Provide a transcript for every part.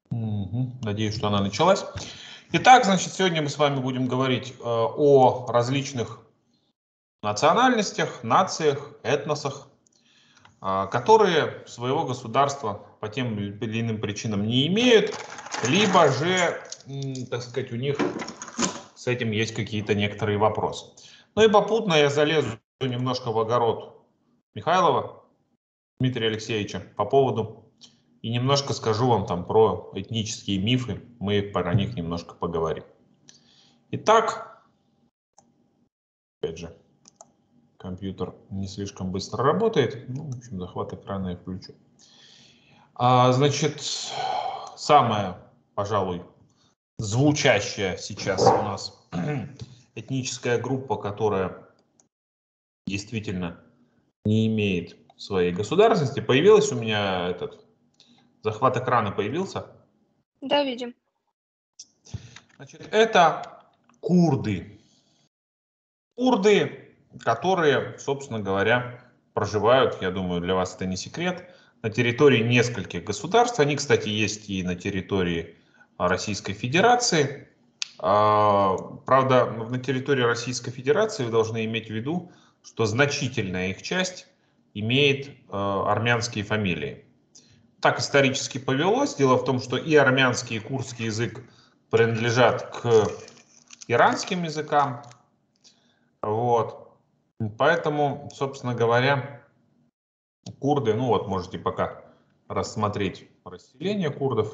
Надеюсь, что она началась. Итак, значит, сегодня мы с вами будем говорить о различных национальностях, нациях, этносах, которые своего государства по тем или иным причинам не имеют, либо же, так сказать, у них с этим есть какие-то некоторые вопросы. Ну и попутно я залезу немножко в огород Михайлова Дмитрия Алексеевича по поводу и немножко скажу вам там про этнические мифы, мы про них немножко поговорим. Итак, опять же, компьютер не слишком быстро работает, ну, в общем, захват экрана я включу. Значит, самая, пожалуй, звучащая сейчас у нас этническая группа, которая действительно не имеет своей государственности, появилась у меня захват экрана появился. Да, видим. Значит, это курды. Курды, которые, собственно говоря, проживают, я думаю, для вас это не секрет, на территории нескольких государств. Они, кстати, есть и на территории Российской Федерации. Правда, на территории Российской Федерации вы должны иметь в виду, что значительная их часть имеет армянские фамилии. Так исторически повелось. Дело в том, что и армянский, и курдский язык принадлежат к иранским языкам. Вот. Поэтому, собственно говоря, курды, ну вот можете пока рассмотреть расселение курдов.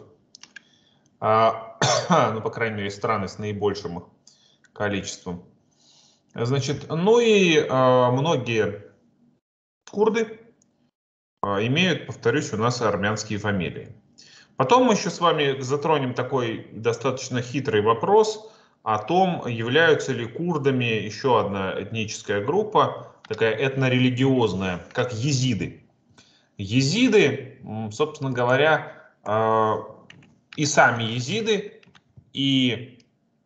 Ну, по крайней мере, страны с наибольшим их количеством. Значит, ну и многие курды имеют, повторюсь, у нас армянские фамилии. Потом мы еще с вами затронем такой достаточно хитрый вопрос о том, являются ли курдами еще одна этническая группа, такая этнорелигиозная, как езиды. Езиды, собственно говоря, и сами езиды, и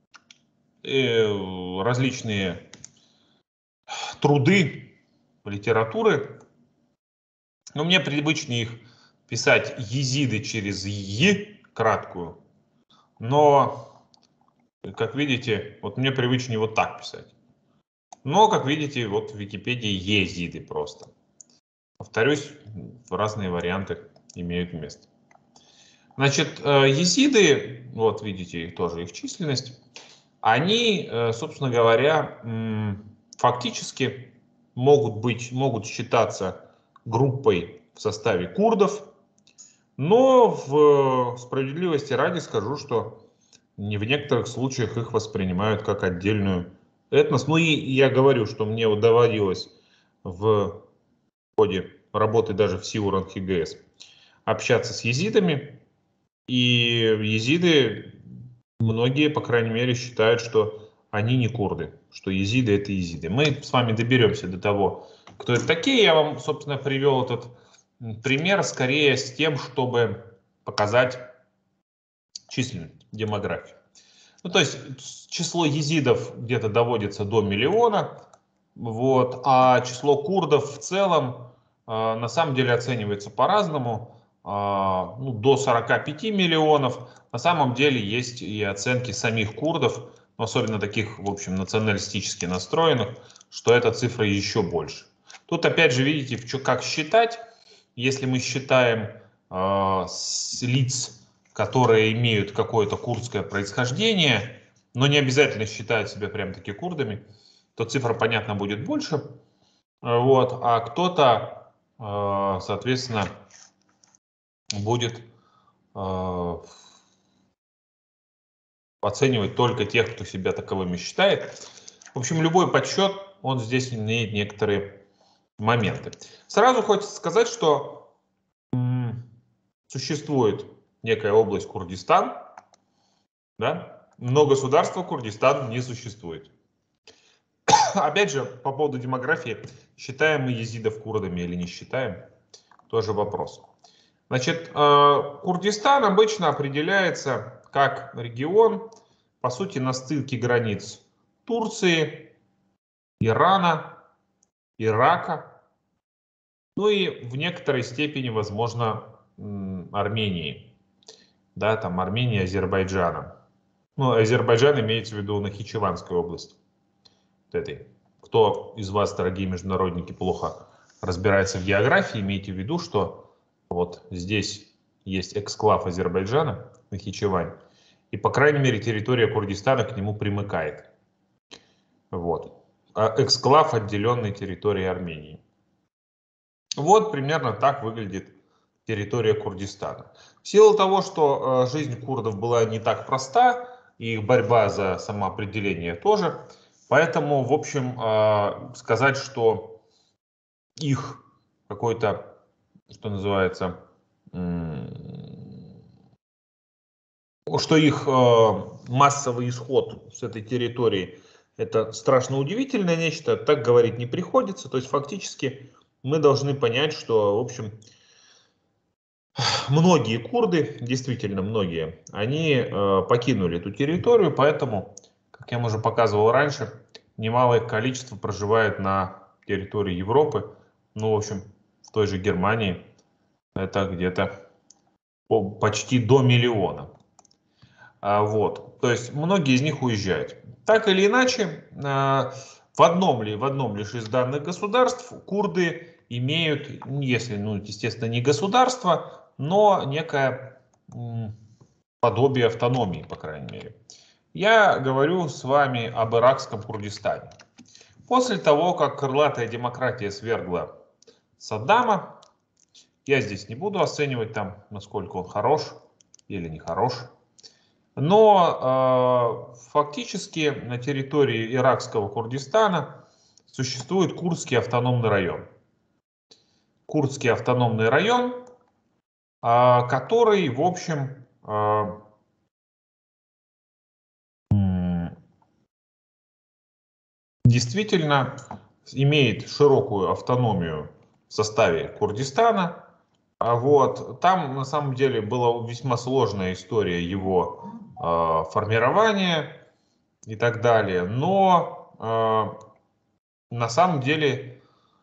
различные труды литературы, но мне привычнее их писать езиды через «й» краткую, но, как видите, вот мне привычнее вот так писать. Но, как видите, вот в Википедии езиды просто. Повторюсь, разные варианты имеют место. Значит, езиды, вот видите тоже их численность, они, собственно говоря, фактически могут считаться группой в составе курдов, но в справедливости ради скажу, что в некоторых случаях их воспринимают как отдельную этнос. Ну и я говорю, что мне доводилось в ходе работы даже в Сиуранг ХГС общаться с езидами, и езиды, многие, по крайней мере, считают, что они не курды, что езиды это езиды. Мы с вами доберемся до того, кто это такие. Я вам, собственно, привел этот пример скорее с тем, чтобы показать численность, демографию. Ну, то есть число езидов где-то доводится до миллиона, вот, а число курдов в целом на самом деле оценивается по-разному, ну, до 45 миллионов. На самом деле есть и оценки самих курдов, особенно таких, в общем, националистически настроенных, что эта цифра еще больше. Тут опять же видите, как считать. Если мы считаем лиц, которые имеют какое-то курдское происхождение, но не обязательно считают себя прям таки курдами, то цифра, понятно, будет больше. Вот, а кто-то, соответственно, будет оценивать только тех, кто себя таковыми считает. В общем, любой подсчет, он здесь имеет некоторые моменты. Сразу хочется сказать, что существует некая область Курдистан, да, но государства Курдистан не существует. Опять же, по поводу демографии, считаем мы езидов курдами или не считаем, тоже вопрос. Значит, Курдистан обычно определяется как регион, по сути, на стыке границ Турции, Ирана, Ирака, ну и в некоторой степени, возможно, Армении. да, там Армении, Азербайджана. Ну, Азербайджан имеется в виду Нахичеванская область. Вот этой. Кто из вас, дорогие международники, плохо разбирается в географии, имейте в виду, что вот здесь есть эксклав Азербайджана, Нахичевань, и, по крайней мере, территория Курдистана к нему примыкает. Вот. А эксклав отделенной территории Армении. Вот примерно так выглядит территория Курдистана. В силу того, что жизнь курдов была не так проста, и их борьба за самоопределение тоже, поэтому, в общем, сказать, что их какой-то, что называется, что их массовый исход с этой территории это страшно удивительное нечто, так говорить не приходится. То есть фактически мы должны понять, что, в общем, многие курды, действительно многие, они покинули эту территорию, поэтому, как я уже показывал раньше, немалое количество проживает на территории Европы. Ну, в общем, в той же Германии это где-то почти до миллиона. Вот, то есть многие из них уезжают. Так или иначе, в одном лишь из данных государств курды имеют, если, ну, естественно, не государство, но некое подобие автономии, по крайней мере. Я говорю с вами об иракском Курдистане. После того, как крылатая демократия свергла Саддама, я здесь не буду оценивать там, насколько он хорош или не хорош, но фактически на территории иракского Курдистана существует Курдский автономный район. Курдский автономный район, который, в общем, действительно имеет широкую автономию в составе Курдистана. Вот. Там на самом деле была весьма сложная история его формирования и так далее. Но на самом деле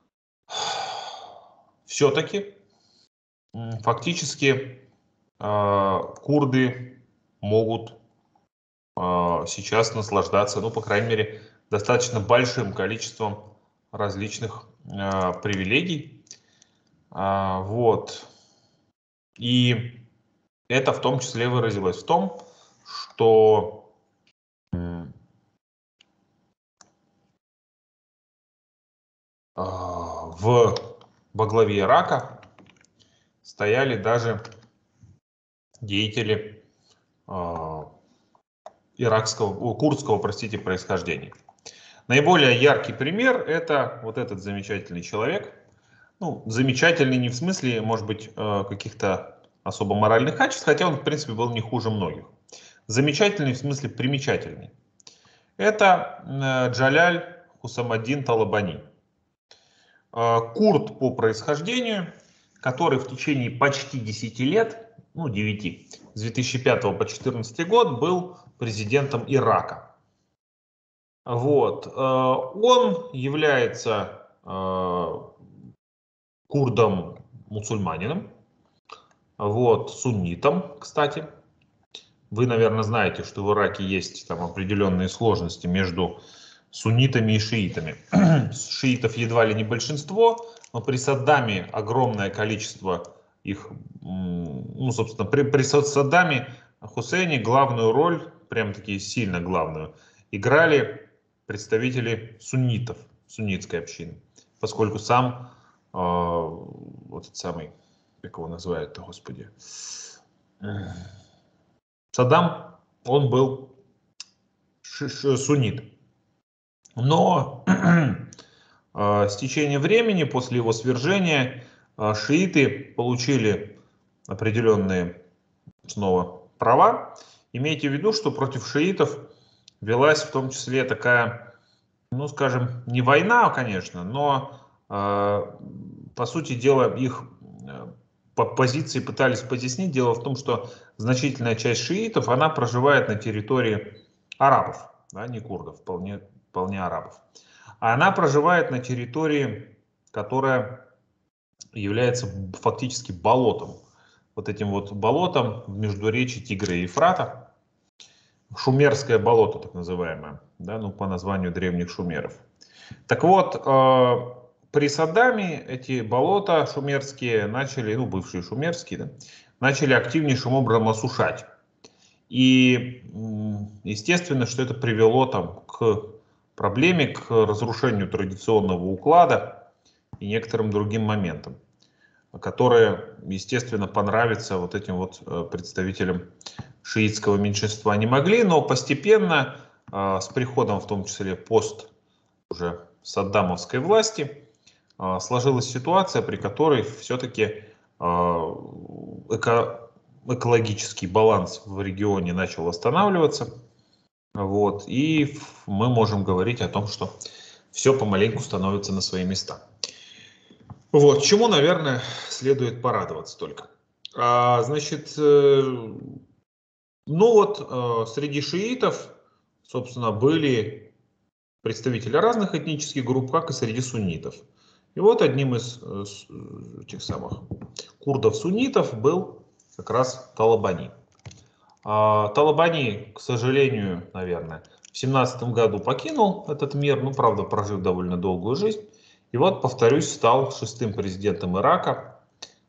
все-таки фактически курды могут сейчас наслаждаться, ну, по крайней мере, достаточно большим количеством различных привилегий. Вот. И это в том числе выразилось в том, что во главе Ирака стояли даже деятели курдского, простите, происхождения. Наиболее яркий пример – это вот этот замечательный человек. Ну, замечательный не в смысле, может быть, каких-то особо моральных качеств, хотя он, в принципе, был не хуже многих. Замечательный в смысле примечательный. Это Джаляль Хусамаддин Талабани. Курд по происхождению, который в течение почти 10 лет, ну 9, с 2005 по 2014 год был президентом Ирака. Вот. Он является курдом-мусульманином, вот, суннитом, кстати. Вы, наверное, знаете, что в Ираке есть там определенные сложности между суннитами и шиитами. Шиитов едва ли не большинство, но при Саддаме огромное количество их, ну, собственно, при Саддаме Хусейне главную роль, прям таки сильно главную, играли представители суннитов, суннитской общины, поскольку сам, вот этот самый, как его называют-то, господи, Саддам, он был суннит. Но с течением времени, после его свержения, шииты получили определенные снова права. Имейте в виду, что против шиитов велась в том числе такая, ну скажем, не война, конечно, но по сути дела их позиции пытались потеснить. Дело в том, что значительная часть шиитов, она проживает на территории арабов, да, не курдов, вполне арабов. А она проживает на территории, которая является фактически болотом. вот этим вот болотом в междуречии Тигра и Ефрата. Шумерское болото, так называемое, да, ну, по названию древних шумеров. Так вот, при Саддаме эти болота шумерские начали, ну, бывшие шумерские, да, начали активнейшим образом осушать. И естественно, что это привело там к проблеме, к разрушению традиционного уклада и некоторым другим моментам, которые, естественно, понравятся вот этим вот представителям шиитского меньшинства не могли, но постепенно, с приходом в том числе уже саддамовской власти, сложилась ситуация, при которой все-таки экологический баланс в регионе начал восстанавливаться. Вот, и мы можем говорить о том, что все помаленьку становится на свои места. Вот, чему, наверное, следует порадоваться только. Значит, ну вот, среди шиитов, собственно, были представители разных этнических групп, как и среди суннитов. И вот одним из этих самых курдов-суннитов был как раз Талабани. Талабани, к сожалению, наверное, в 17 году покинул этот мир, ну, правда, прожив довольно долгую жизнь. И вот, повторюсь, стал 6-м президентом Ирака,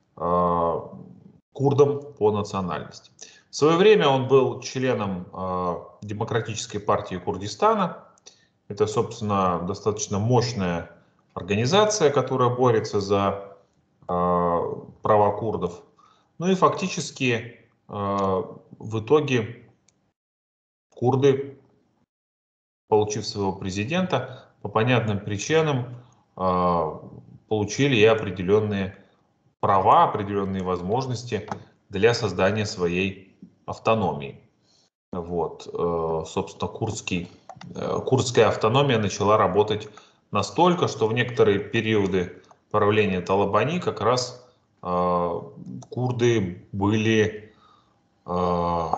курдом по национальности. В свое время он был членом Демократической партии Курдистана. Это, собственно, достаточно мощная организация, которая борется за права курдов. Ну и фактически в итоге курды, получив своего президента, по понятным причинам получили и определенные права, определенные возможности для создания своей автономии. Вот, собственно, курдская автономия начала работать настолько, что в некоторые периоды правления Талабани как раз курды были, в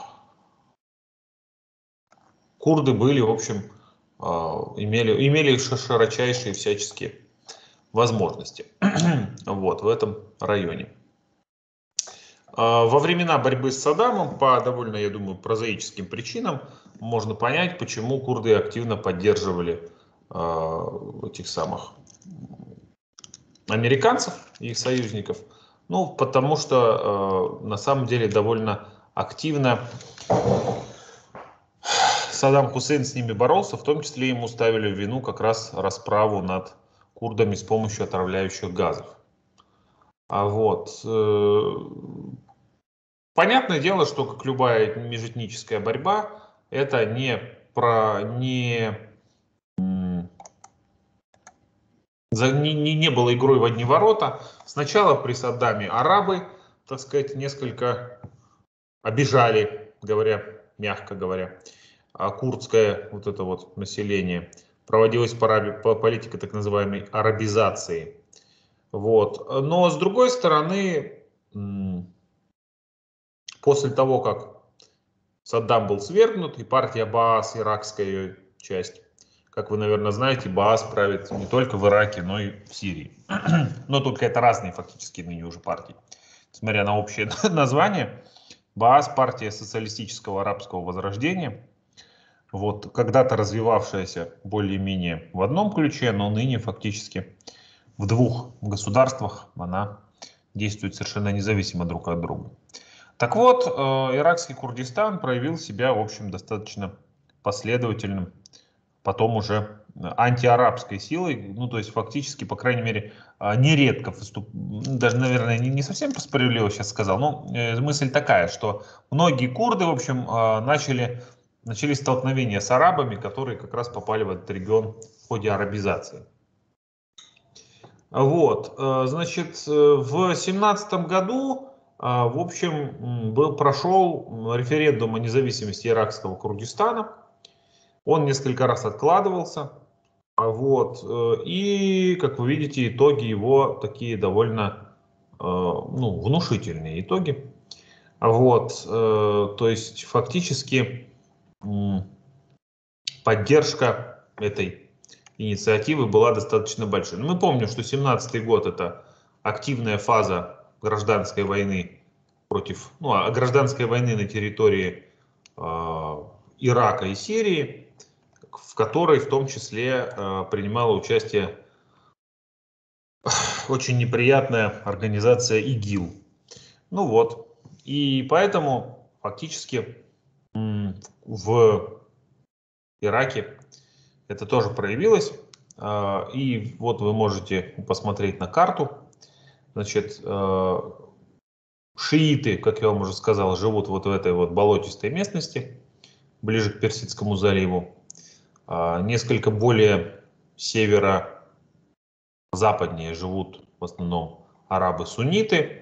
общем, имели широчайшие всяческие возможности вот, в этом районе. Во времена борьбы с Саддамом, по довольно, я думаю, прозаическим причинам, можно понять, почему курды активно поддерживали этих самых американцев и их союзников. Ну, потому что на самом деле довольно активно Саддам Хусейн с ними боролся, в том числе ему ставили в вину как раз расправу над курдами с помощью отравляющих газов. Понятное дело, что, как любая межэтническая борьба, это не было игрой в одни ворота. Сначала при Саддаме арабы, так сказать, несколько обижали, мягко говоря, курдское вот это вот население. Проводилась политика так называемой арабизации. Вот. Но с другой стороны, после того, как Саддам был свергнут, и партия Баас, иракская ее часть, как вы, наверное, знаете, Баас правит не только в Ираке, но и в Сирии. Но только это разные фактически ныне уже партии. Несмотря на общее название, Баас – партия социалистического арабского возрождения, вот, когда-то развивавшаяся более-менее в одном ключе, но ныне фактически в двух государствах она действует совершенно независимо друг от друга. Так вот, иракский Курдистан проявил себя, в общем, достаточно последовательным, потом уже антиарабской силой, ну, то есть фактически, по крайней мере, нередко даже, наверное, не совсем справедливо сейчас сказал, но мысль такая, что многие курды, в общем, начали столкновения с арабами, которые как раз попали в этот регион в ходе арабизации. Вот, значит, в 2017 году, в общем, прошел референдум о независимости иракского Курдистана. Он несколько раз откладывался. Вот, и, как вы видите, итоги его такие довольно внушительные итоги. Вот, то есть фактически поддержка этой инициативы была достаточно большой. Мы помним, что 2017 год — это активная фаза гражданской войны против гражданской войны на территории Ирака и Сирии, в которой в том числе принимала участие очень неприятная организация ИГИЛ. Ну вот, и поэтому фактически в Ираке это тоже проявилось. И вот вы можете посмотреть на карту. Значит, шииты, как я вам уже сказал, живут вот в этой вот болотистой местности, ближе к Персидскому заливу. Несколько более северо-западнее живут в основном арабы-сунниты.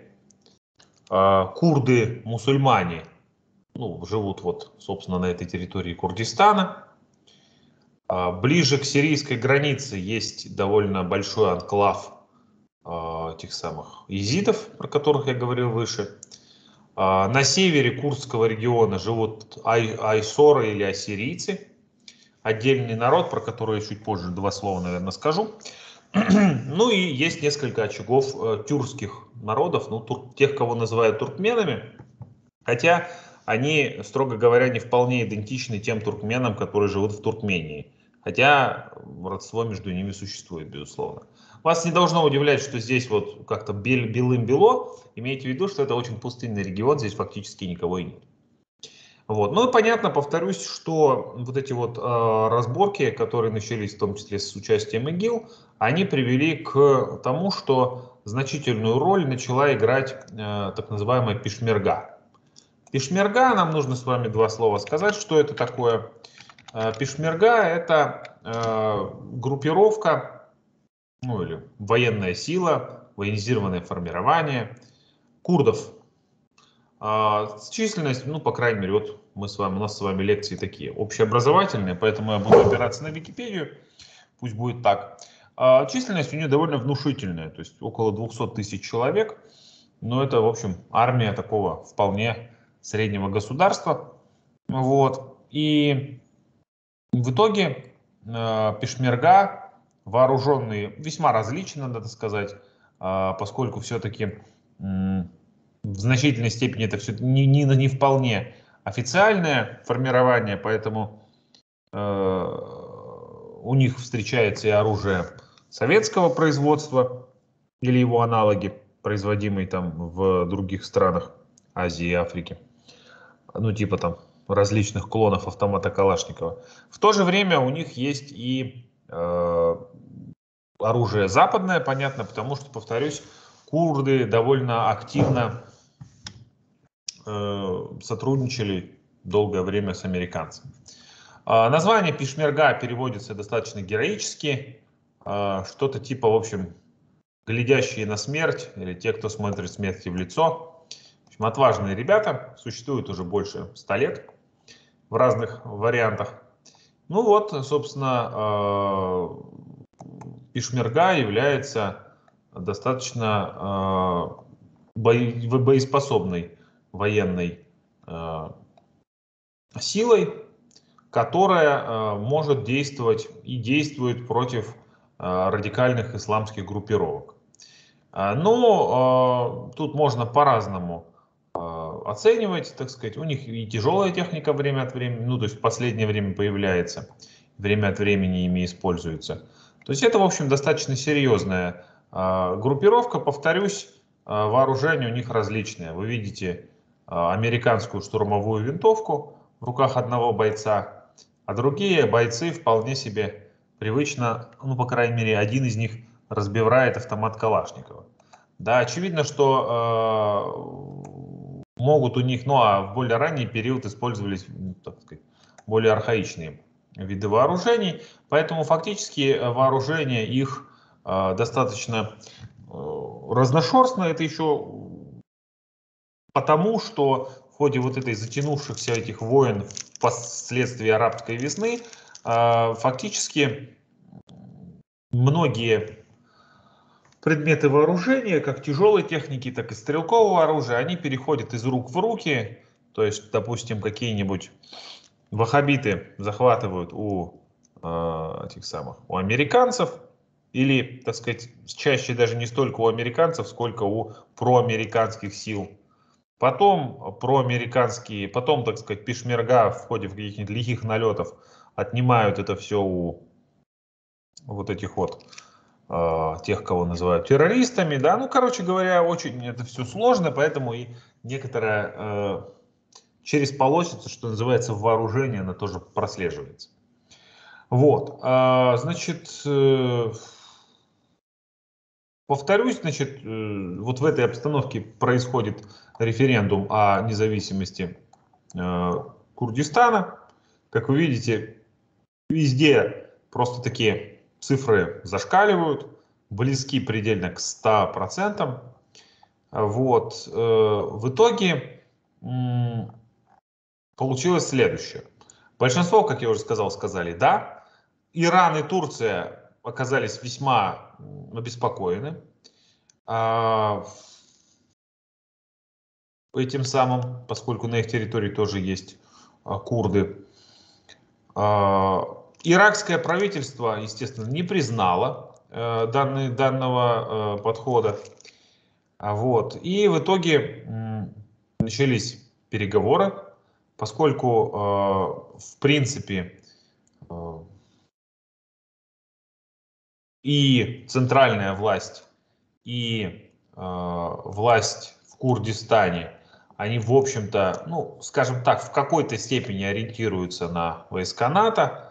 Курды-мусульмане живут вот, собственно, на этой территории Курдистана. Ближе к сирийской границе есть довольно большой анклав этих самых езидов, про которых я говорил выше. На севере Курдского региона живут айсоры или ассирийцы. Отдельный народ, про который я чуть позже два слова, наверное, скажу. Ну и есть несколько очагов тюркских народов, тех, кого называют туркменами, хотя они, строго говоря, не вполне идентичны тем туркменам, которые живут в Туркмении. Хотя родство между ними существует, безусловно. Вас не должно удивлять, что здесь вот как-то белым-бело. Имейте в виду, что это очень пустынный регион, здесь фактически никого и нет. Вот. Ну и понятно, повторюсь, что вот эти вот разборки, которые начались в том числе с участием ИГИЛ, они привели к тому, что значительную роль начала играть так называемая пешмерга. Пешмерга, нам нужно с вами два слова сказать, что это такое. Пешмерга — это группировка, или военная сила, военизированное формирование курдов. Численность, по крайней мере, вот у нас с вами лекции такие общеобразовательные, поэтому я буду опираться на Википедию, пусть будет так. Численность у нее довольно внушительная, то есть около 200 тысяч человек, но это, в общем, армия такого вполне среднего государства. Вот. И в итоге пешмерга, вооруженные весьма различно, надо сказать, поскольку все-таки в значительной степени это все не вполне официальное формирование, поэтому у них встречается и оружие советского производства или его аналоги, производимые там в других странах Азии и Африки. Типа там различных клонов автомата Калашникова. В то же время у них есть и оружие западное, понятно, потому что, повторюсь, курды довольно активно сотрудничали долгое время с американцами. Название пешмерга переводится достаточно героически, что-то типа, в общем, глядящие на смерть или те, кто смотрит смерти в лицо. В общем, отважные ребята, существуют уже больше 100 лет в разных вариантах. Ну вот, собственно, пешмерга является достаточно боеспособной военной силой, которая может действовать и действует против радикальных исламских группировок. Но тут можно по-разному оценивать, так сказать. У них и тяжелая техника время от времени, то есть в последнее время появляется, время от времени ими используется. То есть это, в общем, достаточно серьезная группировка. Повторюсь, вооружение у них различное. Вы видите американскую штурмовую винтовку в руках одного бойца, а другие бойцы вполне себе привычно, по крайней мере, один из них разбивает автомат Калашникова. Да, очевидно, что могут у них, в более ранний период использовались, так сказать, более архаичные виды вооружений, поэтому фактически вооружение их достаточно разношерстно. Это еще потому, что в ходе вот этой затянувшихся этих войн впоследствии арабской весны фактически многие предметы вооружения, как тяжелой техники, так и стрелкового оружия, они переходят из рук в руки. То есть, допустим, какие-нибудь ваххабиты захватывают у у американцев, или, так сказать, чаще даже не столько у американцев, сколько у проамериканских сил Потом проамериканские, потом, так сказать, пешмерга в ходе каких-нибудь лихих налетов отнимают это все у вот этих вот тех, кого называют террористами, да, ну, короче говоря, очень это все сложно, поэтому и некоторая через полосицу, что называется, вооружение, она тоже прослеживается. Вот, значит, повторюсь, значит, вот в этой обстановке происходит референдум о независимости Курдистана. Как вы видите, везде просто такие цифры зашкаливают, близки предельно к 100%. Вот. В итоге получилось следующее. Большинство, как я уже сказал, сказали «да». Иран и Турция оказались весьма обеспокоены этим самым, поскольку на их территории тоже есть курды. Иракское правительство, естественно, не признало данного подхода. Вот. И в итоге начались переговоры, поскольку, в принципе, и центральная власть, и власть в Курдистане, они, в общем-то, ну, скажем так, в какой-то степени ориентируются на войска НАТО.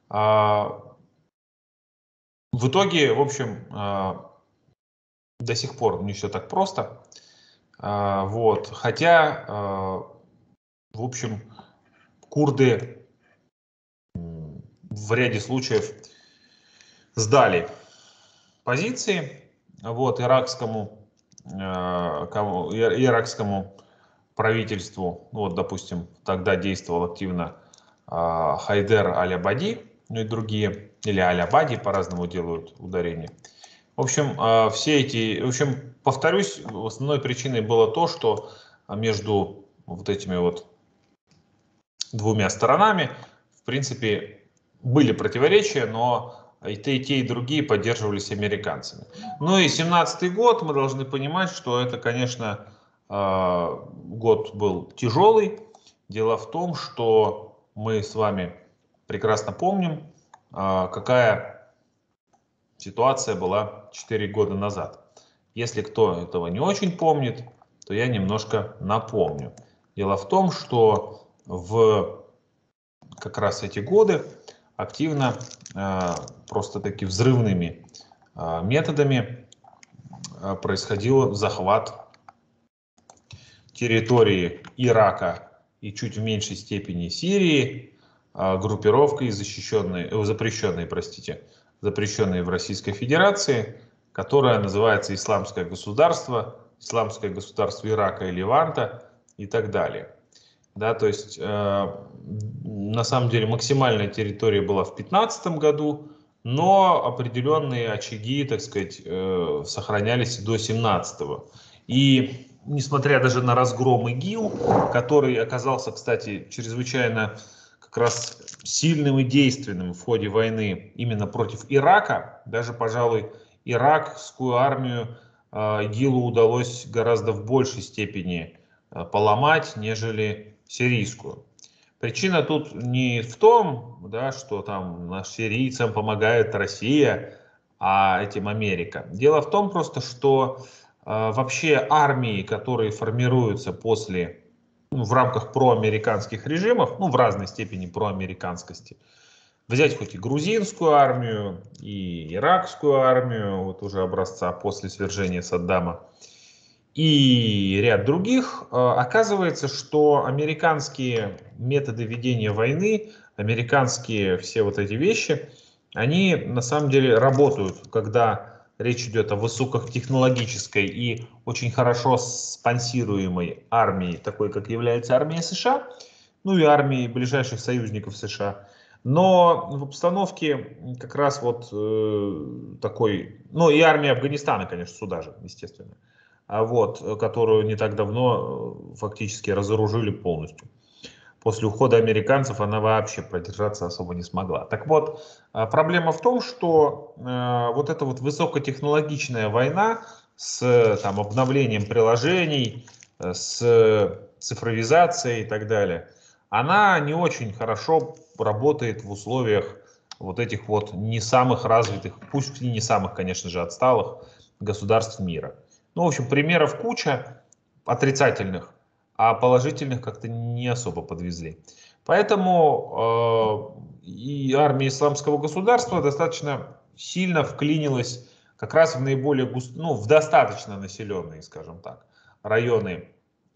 В итоге, в общем, до сих пор не все так просто. Вот. Хотя, в общем, курды в ряде случаев сдали позиции вот, иракскому правительству. Вот, допустим, тогда действовал активно Хайдер Аль-Абади, ну и другие, или Аль-Абади, по-разному делают ударение. В общем, повторюсь, основной причиной было то, что между вот этими вот двумя сторонами, в принципе, были противоречия, но и те, и другие поддерживались американцами. Ну и 17-й год, мы должны понимать, что это, конечно, год был тяжелый. Дело в том, что мы с вами прекрасно помним, какая ситуация была 4 года назад. Если кто этого не очень помнит, то я немножко напомню. Дело в том, что в как раз эти годы активно, просто таки взрывными методами происходил захват территории Ирака и чуть в меньшей степени Сирии группировкой, запрещенной в Российской Федерации, которая называется Исламское государство Ирака и Леванта и так далее. Да, то есть, на самом деле, максимальная территория была в 2015 году, но определенные очаги, так сказать, сохранялись до 2017. И несмотря даже на разгром ИГИЛ, который оказался, кстати, чрезвычайно как раз сильным и действенным в ходе войны именно против Ирака, даже, пожалуй, иракскую армию ИГИЛу удалось гораздо в большей степени поломать, нежели сирийскую. Причина тут не в том, да, что там сирийцам помогает Россия, а этим Америка. Дело в том просто, что вообще армии, которые формируются после, в рамках проамериканских режимов, в разной степени проамериканскости, взять хоть и грузинскую армию, и иракскую армию, вот уже образца после свержения Саддама, и ряд других, оказывается, что американские методы ведения войны, американские все вот эти вещи, они на самом деле работают, когда речь идет о высокотехнологической и очень хорошо спонсируемой армии, такой как является армия США, ну и армии ближайших союзников США. Но в обстановке как раз вот такой, ну и армия Афганистана, конечно, сюда же, естественно, которую не так давно фактически разоружили полностью. После ухода американцев она вообще продержаться особо не смогла. Так вот, проблема в том, что вот эта вот высокотехнологичная война с обновлением приложений, с цифровизацией и так далее, она не очень хорошо работает в условиях вот этих вот не самых развитых, пусть и не самых, конечно же, отсталых государств мира. Ну, в общем, примеров куча отрицательных, а положительных как-то не особо подвезли. Поэтому и армия исламского государства достаточно сильно вклинилась как раз в наиболее в достаточно населенные, скажем так, районы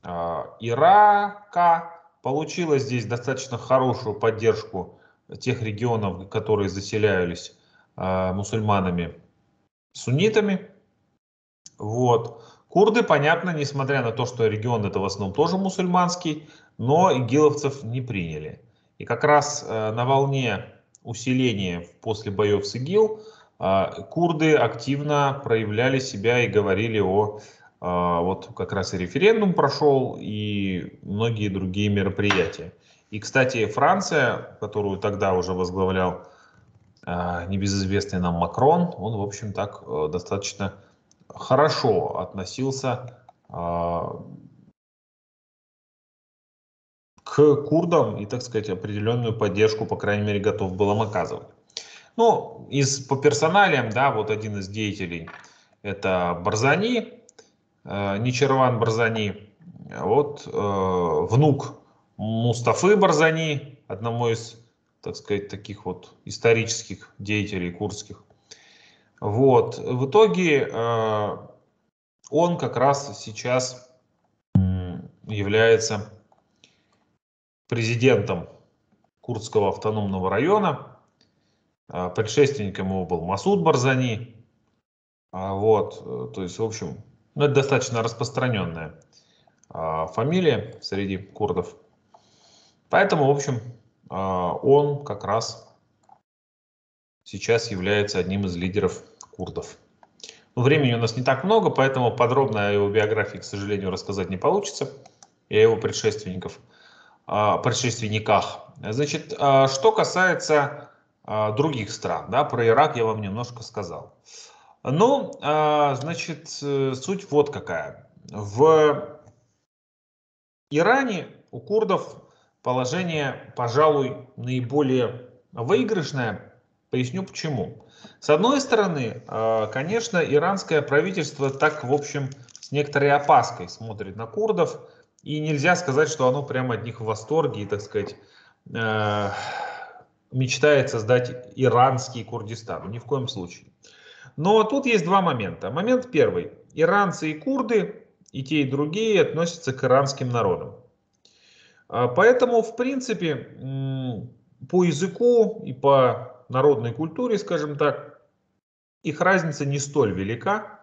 Ирака, получила здесь достаточно хорошую поддержку тех регионов, которые заселялись мусульманами, суннитами. Вот. Курды, понятно, несмотря на то, что регион это в основном тоже мусульманский, но игиловцев не приняли. И как раз на волне усиления после боев с ИГИЛ курды активно проявляли себя и говорили вот как раз и референдум прошел, и многие другие мероприятия. И, кстати, Франция, которую тогда уже возглавлял небезызвестный нам Макрон, он, в общем, так достаточно хорошо относился к курдам и, так сказать, определенную поддержку, по крайней мере, готов был им оказывать. Ну, по персоналиям, да, вот один из деятелей, это Барзани, Ничирван Барзани, вот внук Мустафы Барзани, одного из, так сказать, таких вот исторических деятелей курдских. Вот, в итоге он как раз сейчас является президентом Курдского автономного района. Предшественником его был Масуд Барзани. Вот, то есть, в общем, это достаточно распространенная фамилия среди курдов. Поэтому, в общем, он как раз сейчас является одним из лидеров курдов. Но времени у нас не так много, поэтому подробно о его биографии, к сожалению, рассказать не получится. И о его предшественниках. Значит, что касается других стран, да, про Ирак я вам немножко сказал. Ну, значит, суть вот какая. В Иране у курдов положение, пожалуй, наиболее выигрышное. Поясню почему. С одной стороны, конечно, иранское правительство так, в общем, с некоторой опаской смотрит на курдов. И нельзя сказать, что оно прямо от них в восторге и, так сказать, мечтает создать иранский Курдистан. Ни в коем случае. Но тут есть два момента. Момент первый. Иранцы и курды, и те, и другие, относятся к иранским народам. Поэтому, в принципе, по языку и по народной культуре, скажем так, их разница не столь велика.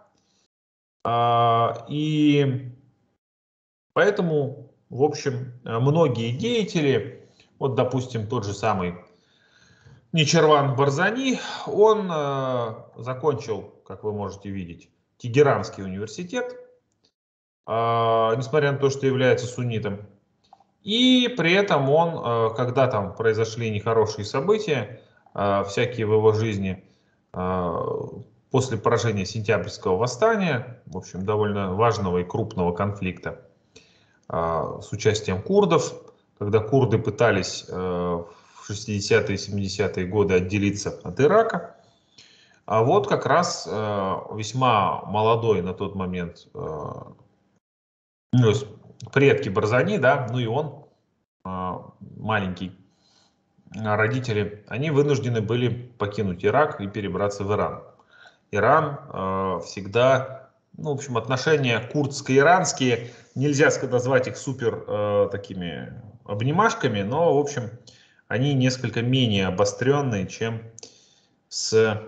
И поэтому, в общем, многие деятели, вот, допустим, тот же самый Ничирван Барзани, он закончил, как вы можете видеть, Тегеранский университет, несмотря на то, что является суннитом. И при этом он, когда там произошли нехорошие события, всякие в его жизни, после поражения сентябрьского восстания, в общем, довольно важного и крупного конфликта с участием курдов, когда курды пытались в 60-е и 70-е годы отделиться от Ирака, а вот как раз весьма молодой на тот момент предки Барзани, да, ну и он маленький, родители, они вынуждены были покинуть Ирак и перебраться в Иран. Иран всегда, ну, в общем, отношения курдско-иранские, нельзя назвать их супер такими обнимашками, но, в общем, они несколько менее обостренные, чем с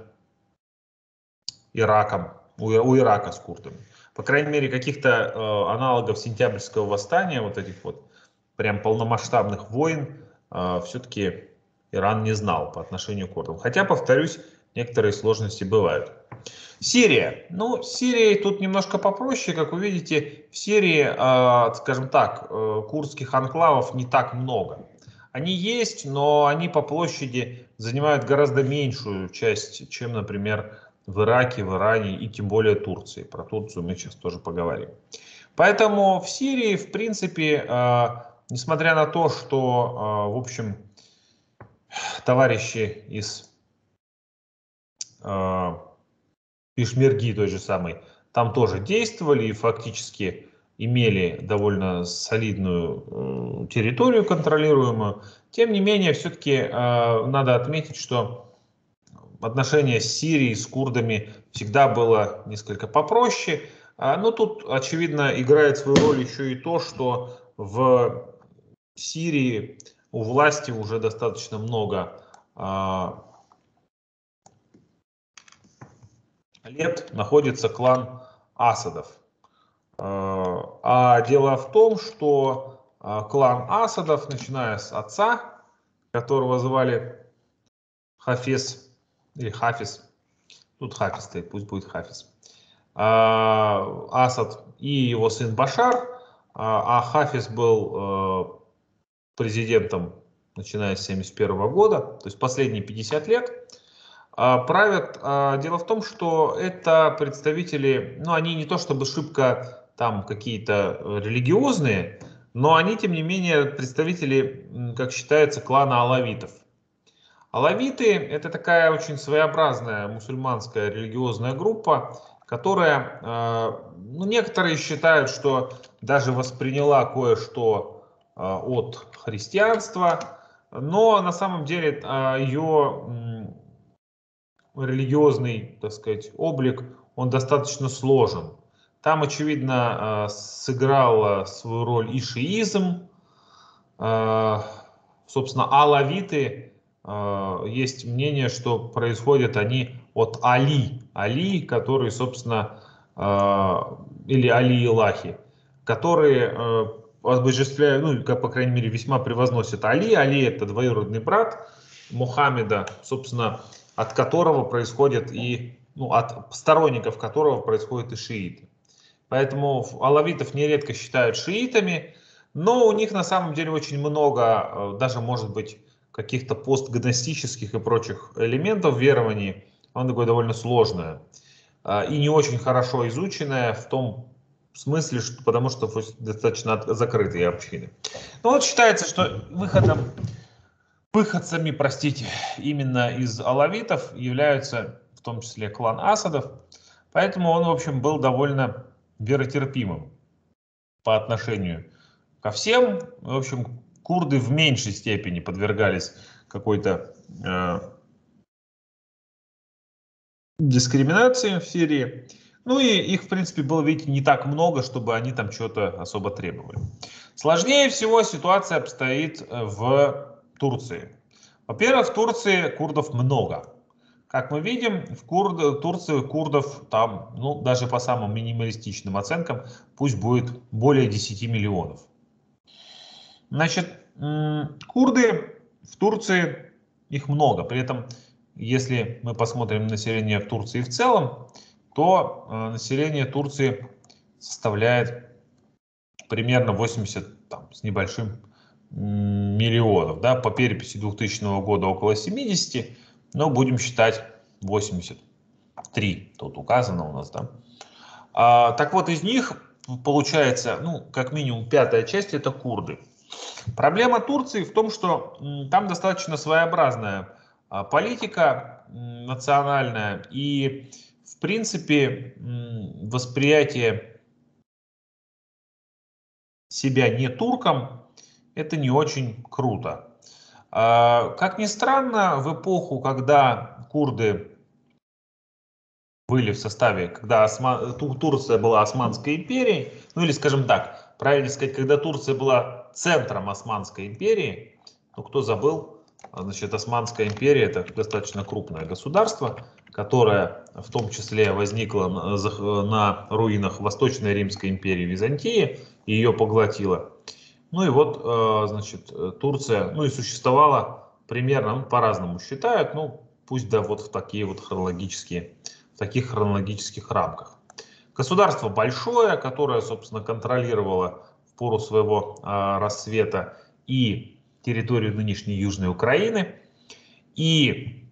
Ираком, у Ирака с курдами. По крайней мере, каких-то аналогов сентябрьского восстания, вот этих вот прям полномасштабных войн, все-таки Иран не знал по отношению к курдам. Хотя, повторюсь, некоторые сложности бывают. Сирия. Ну, с Сирией тут немножко попроще. Как вы видите, в Сирии, скажем так, курдских анклавов не так много. Они есть, но они по площади занимают гораздо меньшую часть, чем, например, в Ираке, в Иране и тем более Турции. Про Турцию мы сейчас тоже поговорим. Поэтому в Сирии, в принципе, несмотря на то, что, в общем, товарищи из Пешмерги той же самой там тоже действовали и фактически имели довольно солидную территорию контролируемую, тем не менее, все-таки надо отметить, что отношение с Сирией, с курдами всегда было несколько попроще. Но тут, очевидно, играет свою роль еще и то, что в Сирии у власти уже достаточно много лет находится клан Асадов. А дело в том, что клан Асадов, начиная с отца, которого звали Хафиз, или Хафиз, тут Хафиз стоит, пусть будет Хафиз, Асад и его сын Башар, а Хафиз был президентом, начиная с 1971 года, то есть последние 50 лет, правят. Дело в том, что это представители, ну, они не то чтобы шибко там какие-то религиозные, но они, тем не менее, представители, как считается, клана алавитов. Алавиты — это такая очень своеобразная мусульманская религиозная группа, которая, ну, некоторые считают, что даже восприняла кое-что от христианства, но на самом деле ее религиозный, так сказать, облик, он достаточно сложен. Там, очевидно, сыграл свою роль и шиизм. Собственно, алавиты, есть мнение, что происходят они от Али. Али, который, собственно, или Али Илахи, которые обожествляют, ну, как, по крайней мере, весьма превозносят Али. Али — это двоюродный брат Мухаммеда, собственно, от которого происходят и, ну, от сторонников которого происходят и шииты. Поэтому алавитов нередко считают шиитами, но у них на самом деле очень много, даже может быть, каких-то постгностических и прочих элементов верований. Оно такое довольно сложное и не очень хорошо изученное в том смысле, что, потому что достаточно закрытые общины. Но вот считается, что выходцами, простите, именно из алавитов являются в том числе клан Асадов, поэтому он, в общем, был довольно веротерпимым по отношению ко всем. В общем, курды в меньшей степени подвергались какой-то дискриминации в Сирии. Ну и их, в принципе, было, видите, не так много, чтобы они там что-то особо требовали. Сложнее всего ситуация обстоит в Турции. Во-первых, в Турции курдов много. Как мы видим, в Турции курдов там, ну, даже по самым минималистичным оценкам, пусть будет более 10 миллионов. Значит, курды в Турции, их много. При этом, если мы посмотрим на население в Турции в целом, то население Турции составляет примерно 80 там, с небольшим миллионов. Да, по переписи 2000 года около 70, но будем считать 83. Тут указано у нас. Да? Так вот, из них получается, ну, как минимум пятая часть — это курды. Проблема Турции в том, что там достаточно своеобразная политика национальная, и в принципе восприятие себя не турком — это не очень круто. Как ни странно, в эпоху, когда курды были в составе, когда Турция была Османской империей, ну или, скажем так, правильно сказать, когда Турция была центром Османской империи, ну кто забыл, значит, Османская империя — это достаточно крупное государство, которое в том числе возникло на руинах Восточной Римской империи Византии и ее поглотило. Ну и вот, значит, Турция, ну и существовала примерно, ну, по-разному считают, ну пусть да вот в такие вот таких хронологических рамках. Государство большое, которое, собственно, контролировало в пору своего рассвета и территорию нынешней Южной Украины, и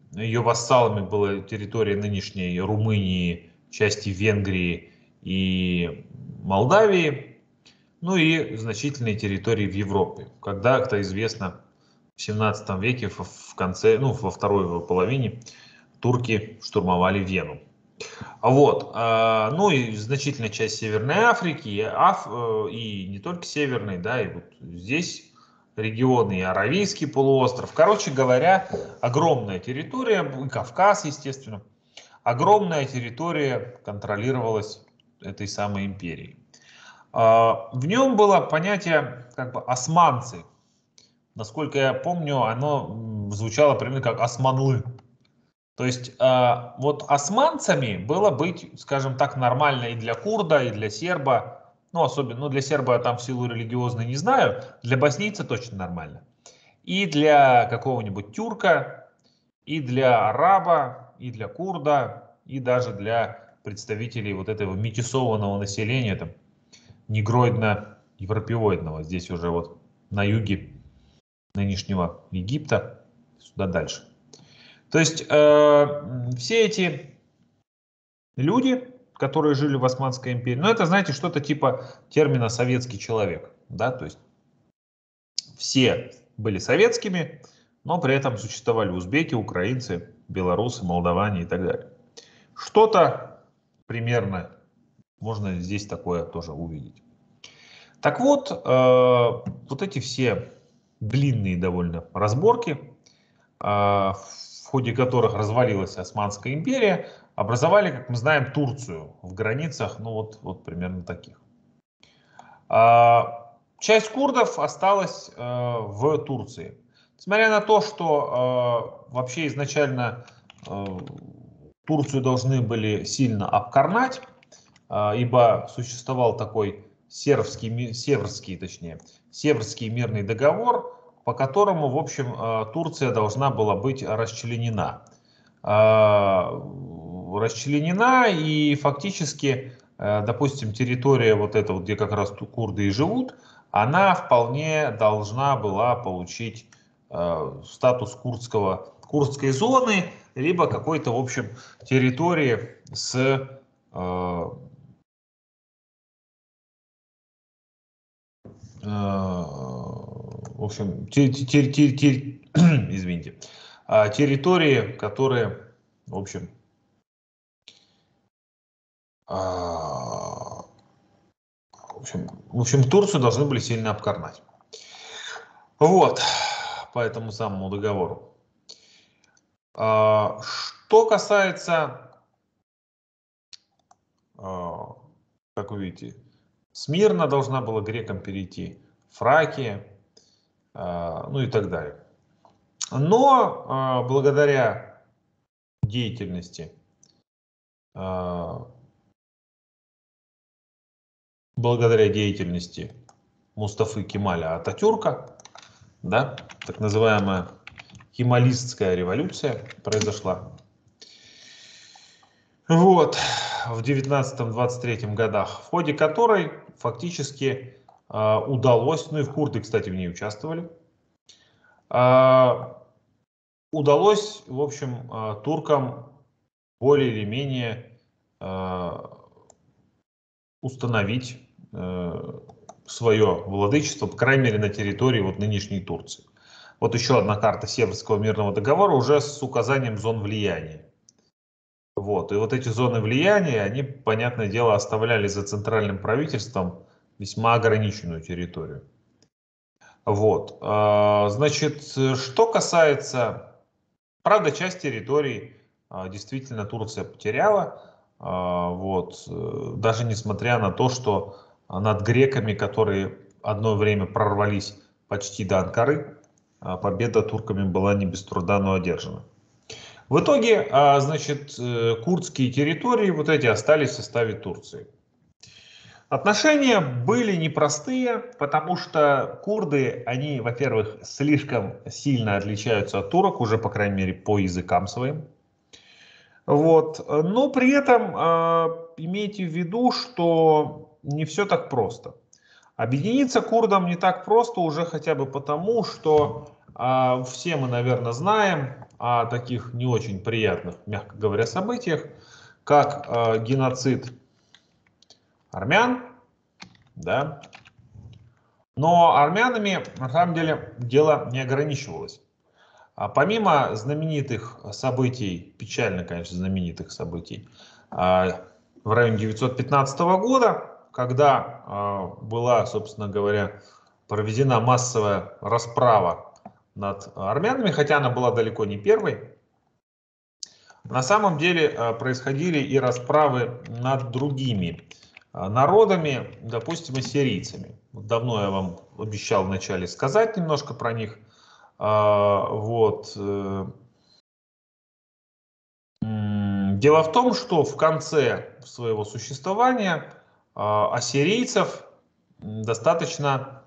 ее вассалами была территория нынешней Румынии, части Венгрии и Молдавии, ну и значительные территории в Европе. Когда-то известно, в 17 веке, в конце, ну, во второй его половине, турки штурмовали Вену. Вот, ну и значительная часть Северной Африки, и не только Северной, да, и вот здесь регионы, и Аравийский полуостров. Короче говоря, огромная территория, и Кавказ, естественно, огромная территория контролировалась этой самой империей. В нем было понятие как бы османцы. Насколько я помню, оно звучало примерно как османлы. То есть вот османцами было быть, скажем так, нормально и для курда, и для серба. Ну, особенно, ну, для серба я там в силу религиозной не знаю, для боснийца точно нормально. И для какого-нибудь тюрка, и для араба, и для курда, и даже для представителей вот этого метисованного населения, там, негроидно-европеоидного. Здесь уже вот на юге нынешнего Египта, сюда дальше. То есть все эти люди, которые жили в Османской империи, ну это, знаете, что-то типа термина «советский человек». Да? То есть все были советскими, но при этом существовали узбеки, украинцы, белорусы, молдаване и так далее. Что-то примерно можно здесь такое тоже увидеть. Так вот, вот эти все длинные довольно разборки, в ходе которых развалилась Османская империя, образовали, как мы знаем, Турцию в границах, ну вот примерно таких. Часть курдов осталась в Турции. Несмотря на то, что вообще изначально Турцию должны были сильно обкорнать, ибо существовал такой Северский мирный договор, по которому, в общем, Турция должна была быть расчленена. Расчленена, и фактически, допустим, территория вот эта, где как раз курды и живут, она вполне должна была получить статус курдской зоны, либо какой-то, в общем, территории с в общем, извините, территории, которые, в общем, в общем, Турцию должны были сильно обкорнать. Вот, по этому самому договору. Что касается, как вы видите, Смирна должна была грекам перейти, Фракия, ну и так далее. Но благодаря деятельности Мустафы Кемаля Ататюрка, да, так называемая Кемалистская революция произошла. Вот, в 19-23 годах, в ходе которой фактически удалось, ну и курды, кстати, в ней участвовали, удалось, в общем, туркам более или менее установить свое владычество, по крайней мере, на территории вот нынешней Турции. Вот еще одна карта Северского мирного договора уже с указанием зон влияния. Вот. И вот эти зоны влияния, они, понятное дело, оставляли за центральным правительством весьма ограниченную территорию. Вот. Значит, что касается, правда, часть территорий действительно Турция потеряла, вот, даже несмотря на то, что над греками, которые одно время прорвались почти до Анкары, победа турками была не без труда, но одержана. В итоге, значит, курдские территории вот эти остались в составе Турции. Отношения были непростые, потому что курды, они, во-первых, слишком сильно отличаются от турок, уже, по крайней мере, по языкам своим. Вот. Но при этом имейте в виду, что не все так просто. Объединиться курдам не так просто уже хотя бы потому, что все мы, наверное, знаем, о таких не очень приятных, мягко говоря, событиях, как геноцид армян, да. Но армянами, на самом деле, дело не ограничивалось. Помимо знаменитых событий, печально, конечно, знаменитых событий, в районе 915 года, когда была, собственно говоря, проведена массовая расправа над армянами, хотя она была далеко не первой, на самом деле происходили и расправы над другими народами, допустим, ассирийцами. Давно я вам обещал вначале сказать немножко про них. Вот. Дело в том, что в конце своего существования ассирийцев достаточно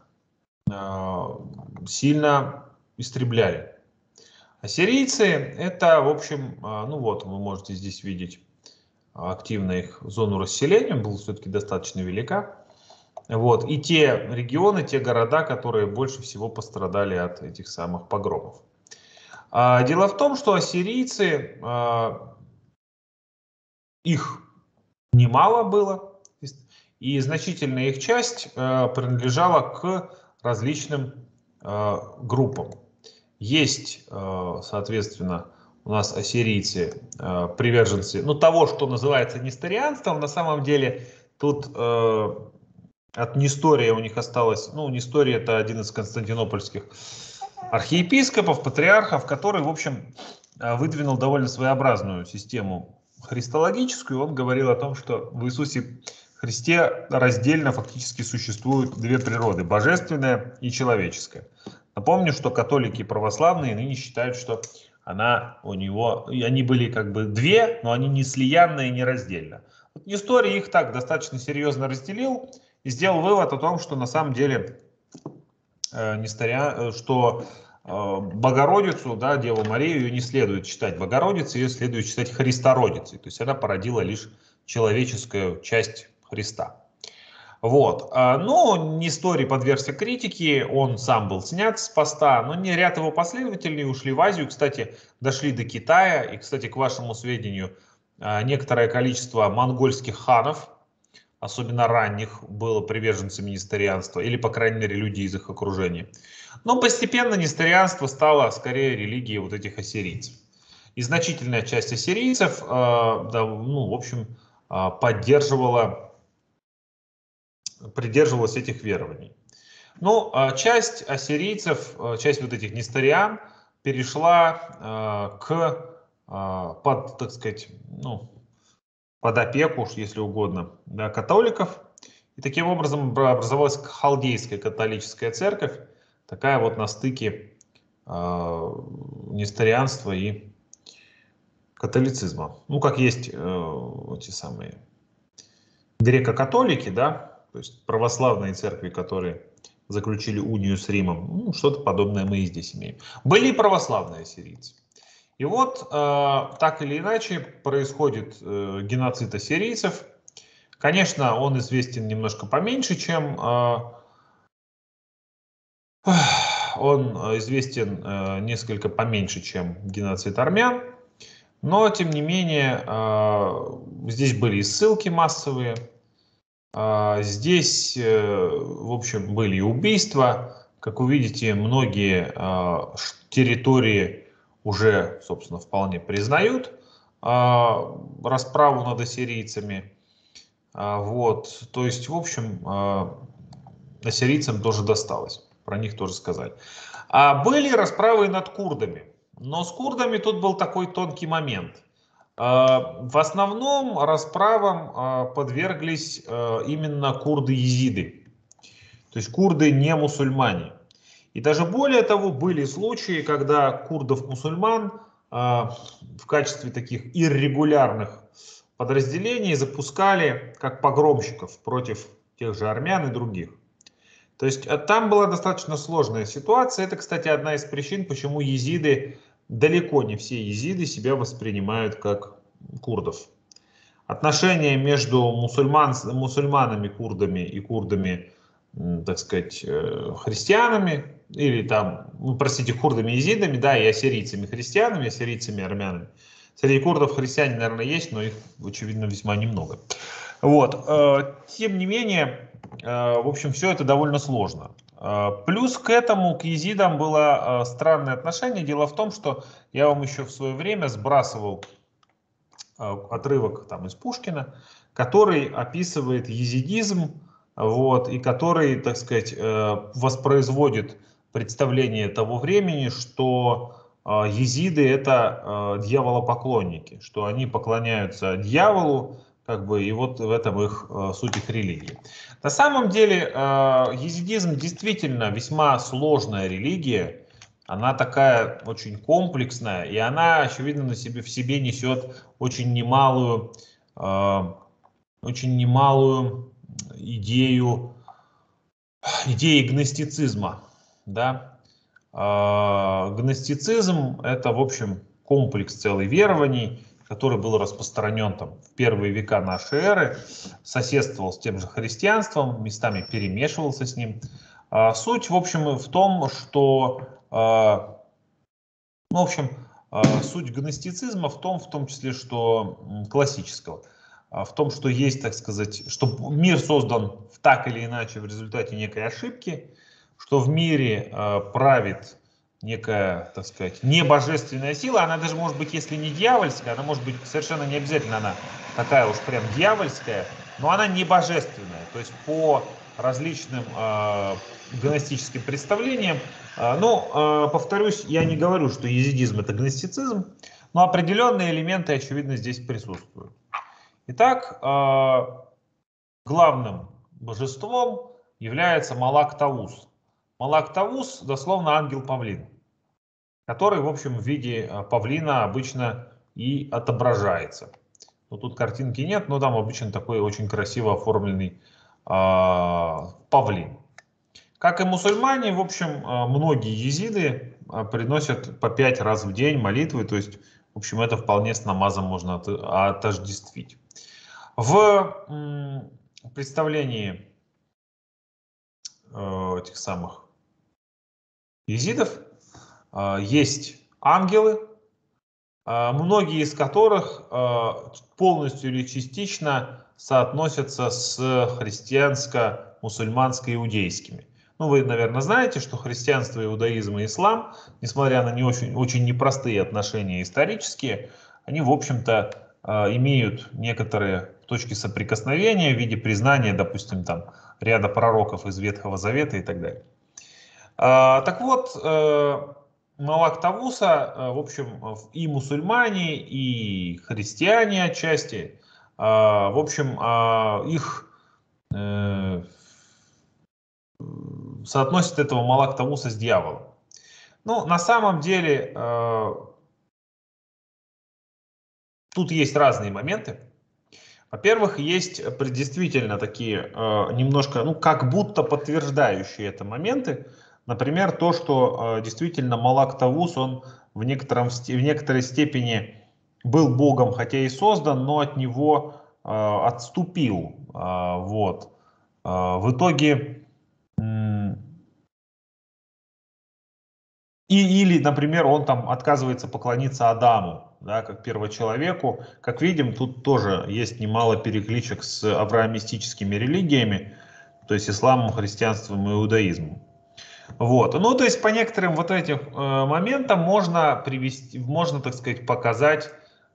сильно истребляли. Ассирийцы это, в общем, ну вот, вы можете здесь видеть активно их зону расселения, была все-таки достаточно велика. Вот, и те регионы, те города, которые больше всего пострадали от этих самых погромов. Дело в том, что ассирийцы, их немало было, и значительная их часть принадлежала к различным группам. Есть, соответственно, у нас ассирийцы, приверженцы, ну, того, что называется несторианством. На самом деле тут от Нестория у них осталось, ну, Несторий это один из константинопольских архиепископов, патриархов, который, в общем, выдвинул довольно своеобразную систему христологическую. Он говорил о том, что в Иисусе Христе раздельно фактически существуют две природы, божественная и человеческая. Напомню, что католики и православные ныне считают, что она у него, и они были как бы две, но они не слиянные и не раздельно. Вот Несторий их так достаточно серьезно разделил и сделал вывод о том, что на самом деле что Богородицу, да, Деву Марию, ее не следует считать Богородицей, ее следует считать Христородицей. То есть она породила лишь человеческую часть Христа. Вот. Но Несторий подвергся критике, он сам был снят с поста, но не ряд его последователей ушли в Азию, кстати, дошли до Китая. И, кстати, к вашему сведению, некоторое количество монгольских ханов, особенно ранних, было приверженцами несторианства, или, по крайней мере, люди из их окружения. Но постепенно несторианство стало скорее религией вот этих ассирийцев. И значительная часть ассирийцев, да, ну, в общем, придерживалась этих верований. Ну, часть ассирийцев, часть вот этих несториан перешла под, так сказать, ну, под опеку, если угодно, да, католиков. И таким образом образовалась халдейская католическая церковь, такая вот на стыке несторианства и католицизма. Ну, как есть эти самые греко-католики, да, то есть православные церкви, которые заключили унию с Римом. Ну, что-то подобное мы и здесь имеем. Были и православные ассирийцы. И вот так или иначе происходит геноцид ассирийцев. Конечно, он известен немножко поменьше, чем несколько поменьше, чем геноцид армян. Но, тем не менее, здесь были и ссылки массовые. Здесь, в общем, были и убийства. Как вы видите, многие территории уже, собственно, вполне признают расправу над ассирийцами. Вот. То есть, в общем, ассирийцам тоже досталось. Про них тоже сказать. Были расправы над курдами. Но с курдами тут был такой тонкий момент. В основном расправам подверглись именно курды-езиды, то есть курды не мусульмане. И даже более того, были случаи, когда курдов-мусульман в качестве таких иррегулярных подразделений запускали как погромщиков против тех же армян и других. То есть там была достаточно сложная ситуация. Это, кстати, одна из причин, почему езиды, далеко не все езиды себя воспринимают как курдов. Отношения между мусульманами, курдами и курдами так сказать, христианами, или там, ну, простите, курдами, езидами, да, и ассирийцами христианами, ассирийцами армянами. Среди курдов христиане, наверное, есть, но их, очевидно, весьма немного. Вот. Тем не менее, в общем, все это довольно сложно. Плюс к этому, к езидам было странное отношение. Дело в том, что я вам еще в свое время сбрасывал отрывок там из Пушкина, который описывает езидизм, вот, и который, так сказать, воспроизводит представление того времени, что езиды это дьяволопоклонники, что они поклоняются дьяволу, как бы, и вот в этом их суть их религии. На самом деле езидизм действительно весьма сложная религия. Она такая очень комплексная, и она, очевидно, в себе несет очень немалую идею гностицизма. Да? Гностицизм – это, в общем, комплекс целый верований, который был распространен там, в первые века нашей эры, соседствовал с тем же христианством, местами перемешивался с ним. Суть, в общем, в том, что ну, в общем, суть гностицизма в том числе, что классического, в том, что есть, так сказать, что мир создан так или иначе в результате некой ошибки, что в мире правит некая, так сказать, небожественная сила, она даже может быть, если не дьявольская, она может быть совершенно не обязательно она такая уж прям дьявольская, но она не божественная, то есть по различным гностическим представлениям. Ну, повторюсь, я не говорю, что езидизм это гностицизм, но определенные элементы, очевидно, здесь присутствуют. Итак, главным божеством является Малак Таус. Малак Таус дословно ангел-павлин, который, в общем, в виде павлина обычно и отображается. Ну, тут картинки нет, но там обычно такой очень красиво оформленный павлин. Как и мусульмане, в общем, многие езиды приносят по 5 раз в день молитвы, то есть, в общем, это вполне с намазом можно отождествить. В представлении этих самых езидов есть ангелы, многие из которых полностью или частично соотносятся с христианско-мусульманско-иудейскими. Ну, вы, наверное, знаете, что христианство, иудаизм и ислам, несмотря на не очень непростые отношения исторические, они, в общем-то, имеют некоторые точки соприкосновения в виде признания, допустим, там, ряда пророков из Ветхого Завета и так далее. Так вот, Малак Тавуса, в общем, и мусульмане, и христиане отчасти, в общем, их соотносят этого Малак Тавуса с дьяволом. Ну, на самом деле, тут есть разные моменты. Во-первых, есть действительно такие немножко, ну, как будто подтверждающие это моменты. Например, то, что действительно Малак Тавус, он в некоторой степени был богом, хотя и создан, но от него отступил. Вот. В итоге... Или, например, он там отказывается поклониться Адаму, да, как первочеловеку. Как видим, тут тоже есть немало перекличек с авраамистическими религиями, то есть исламом, христианством и иудаизмом. Вот. Ну, то есть по некоторым вот этим моментам можно привести, можно, так сказать, показать,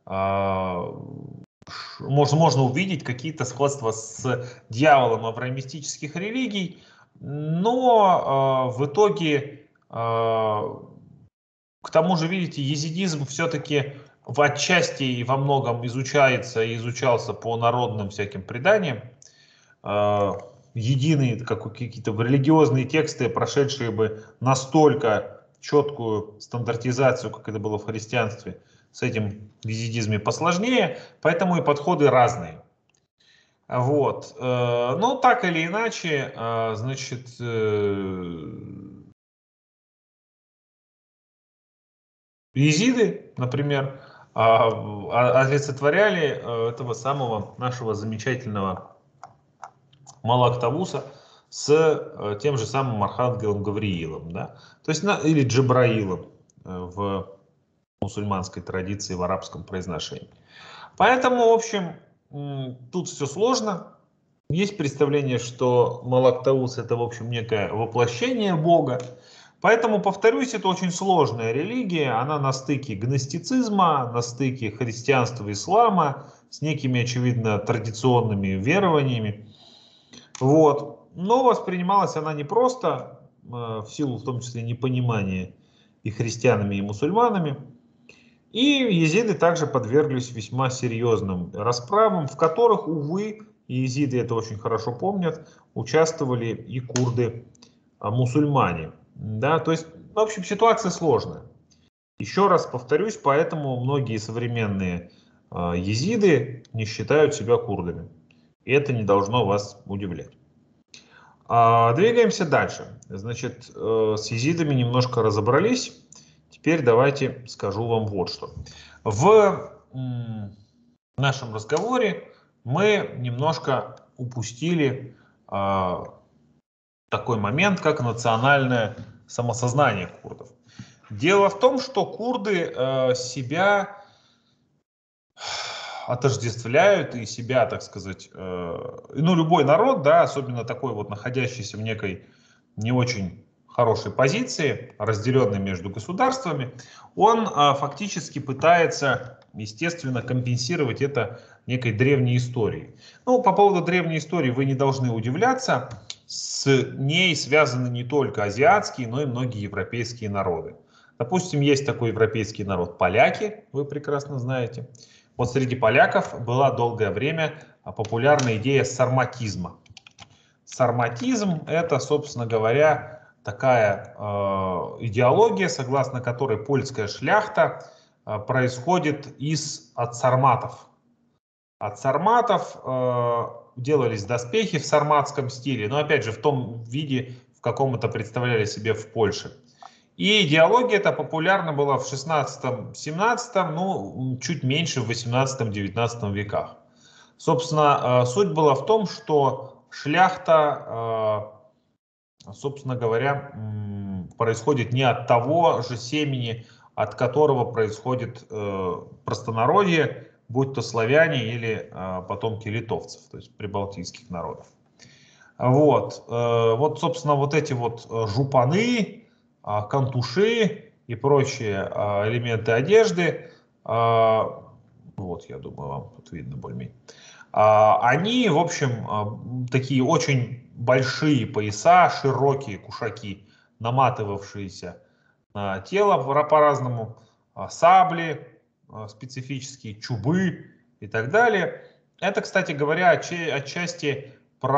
можно увидеть какие-то сходства с дьяволом авраамистических религий, но в итоге... К тому же, видите, езидизм все-таки в отчасти и во многом изучается и изучался по народным всяким преданиям. Единые какие-то религиозные тексты, прошедшие бы настолько четкую стандартизацию, как это было в христианстве, с этим в езидизме посложнее, поэтому и подходы разные. Вот. Но так или иначе, значит... Езиды, например, олицетворяли этого самого нашего замечательного Малак Тавуса, с тем же самым архангелом Гавриилом, да? То есть, или Джабраилом в мусульманской традиции, в арабском произношении. Поэтому, в общем, тут все сложно. Есть представление, что Малак Таус — это, в общем, некое воплощение Бога. Поэтому, повторюсь, это очень сложная религия. Она на стыке гностицизма, на стыке христианства и ислама, с некими, очевидно, традиционными верованиями. Вот. Но воспринималась она не просто, в силу, в том числе, непонимания и христианами, и мусульманами. И езиды также подверглись весьма серьезным расправам, в которых, увы, и езиды это очень хорошо помнят, участвовали и курды-мусульмане. Да, то есть, в общем, ситуация сложная. Еще раз повторюсь, поэтому многие современные езиды не считают себя курдами. И это не должно вас удивлять. Двигаемся дальше. Значит, с езидами немножко разобрались. Теперь давайте скажу вам вот что. В нашем разговоре мы немножко упустили такой момент, как национальное самосознание курдов. Дело в том, что курды себя отождествляют и себя, так сказать, ну, любой народ, да, особенно такой вот находящийся в некой не очень хорошей позиции, разделенной между государствами, он фактически пытается, естественно, компенсировать это некой древней историей. Ну, по поводу древней истории вы не должны удивляться, с ней связаны не только азиатские, но и многие европейские народы. Допустим, есть такой европейский народ поляки, вы прекрасно знаете. Вот среди поляков была долгое время популярна идея сарматизма. Сарматизм — это, собственно говоря, такая идеология, согласно которой польская шляхта происходит от сарматов. От сарматов делались доспехи в сарматском стиле, но опять же в том виде, в каком это представляли себе в Польше. И идеология эта популярна была в 16-17, ну, чуть меньше в 18-19 веках. Собственно, суть была в том, что шляхта, собственно говоря, происходит не от того же семени, от которого происходит простонародье, будь то славяне или потомки литовцев, то есть прибалтийских народов. Вот, собственно, вот эти вот жупаны, кантуши и прочие элементы одежды, вот, я думаю, вам тут видно более-менее, они, в общем, такие очень большие пояса, широкие кушаки, наматывавшиеся на тело по-разному, сабли специфические, чубы и так далее. Это, кстати говоря, отчасти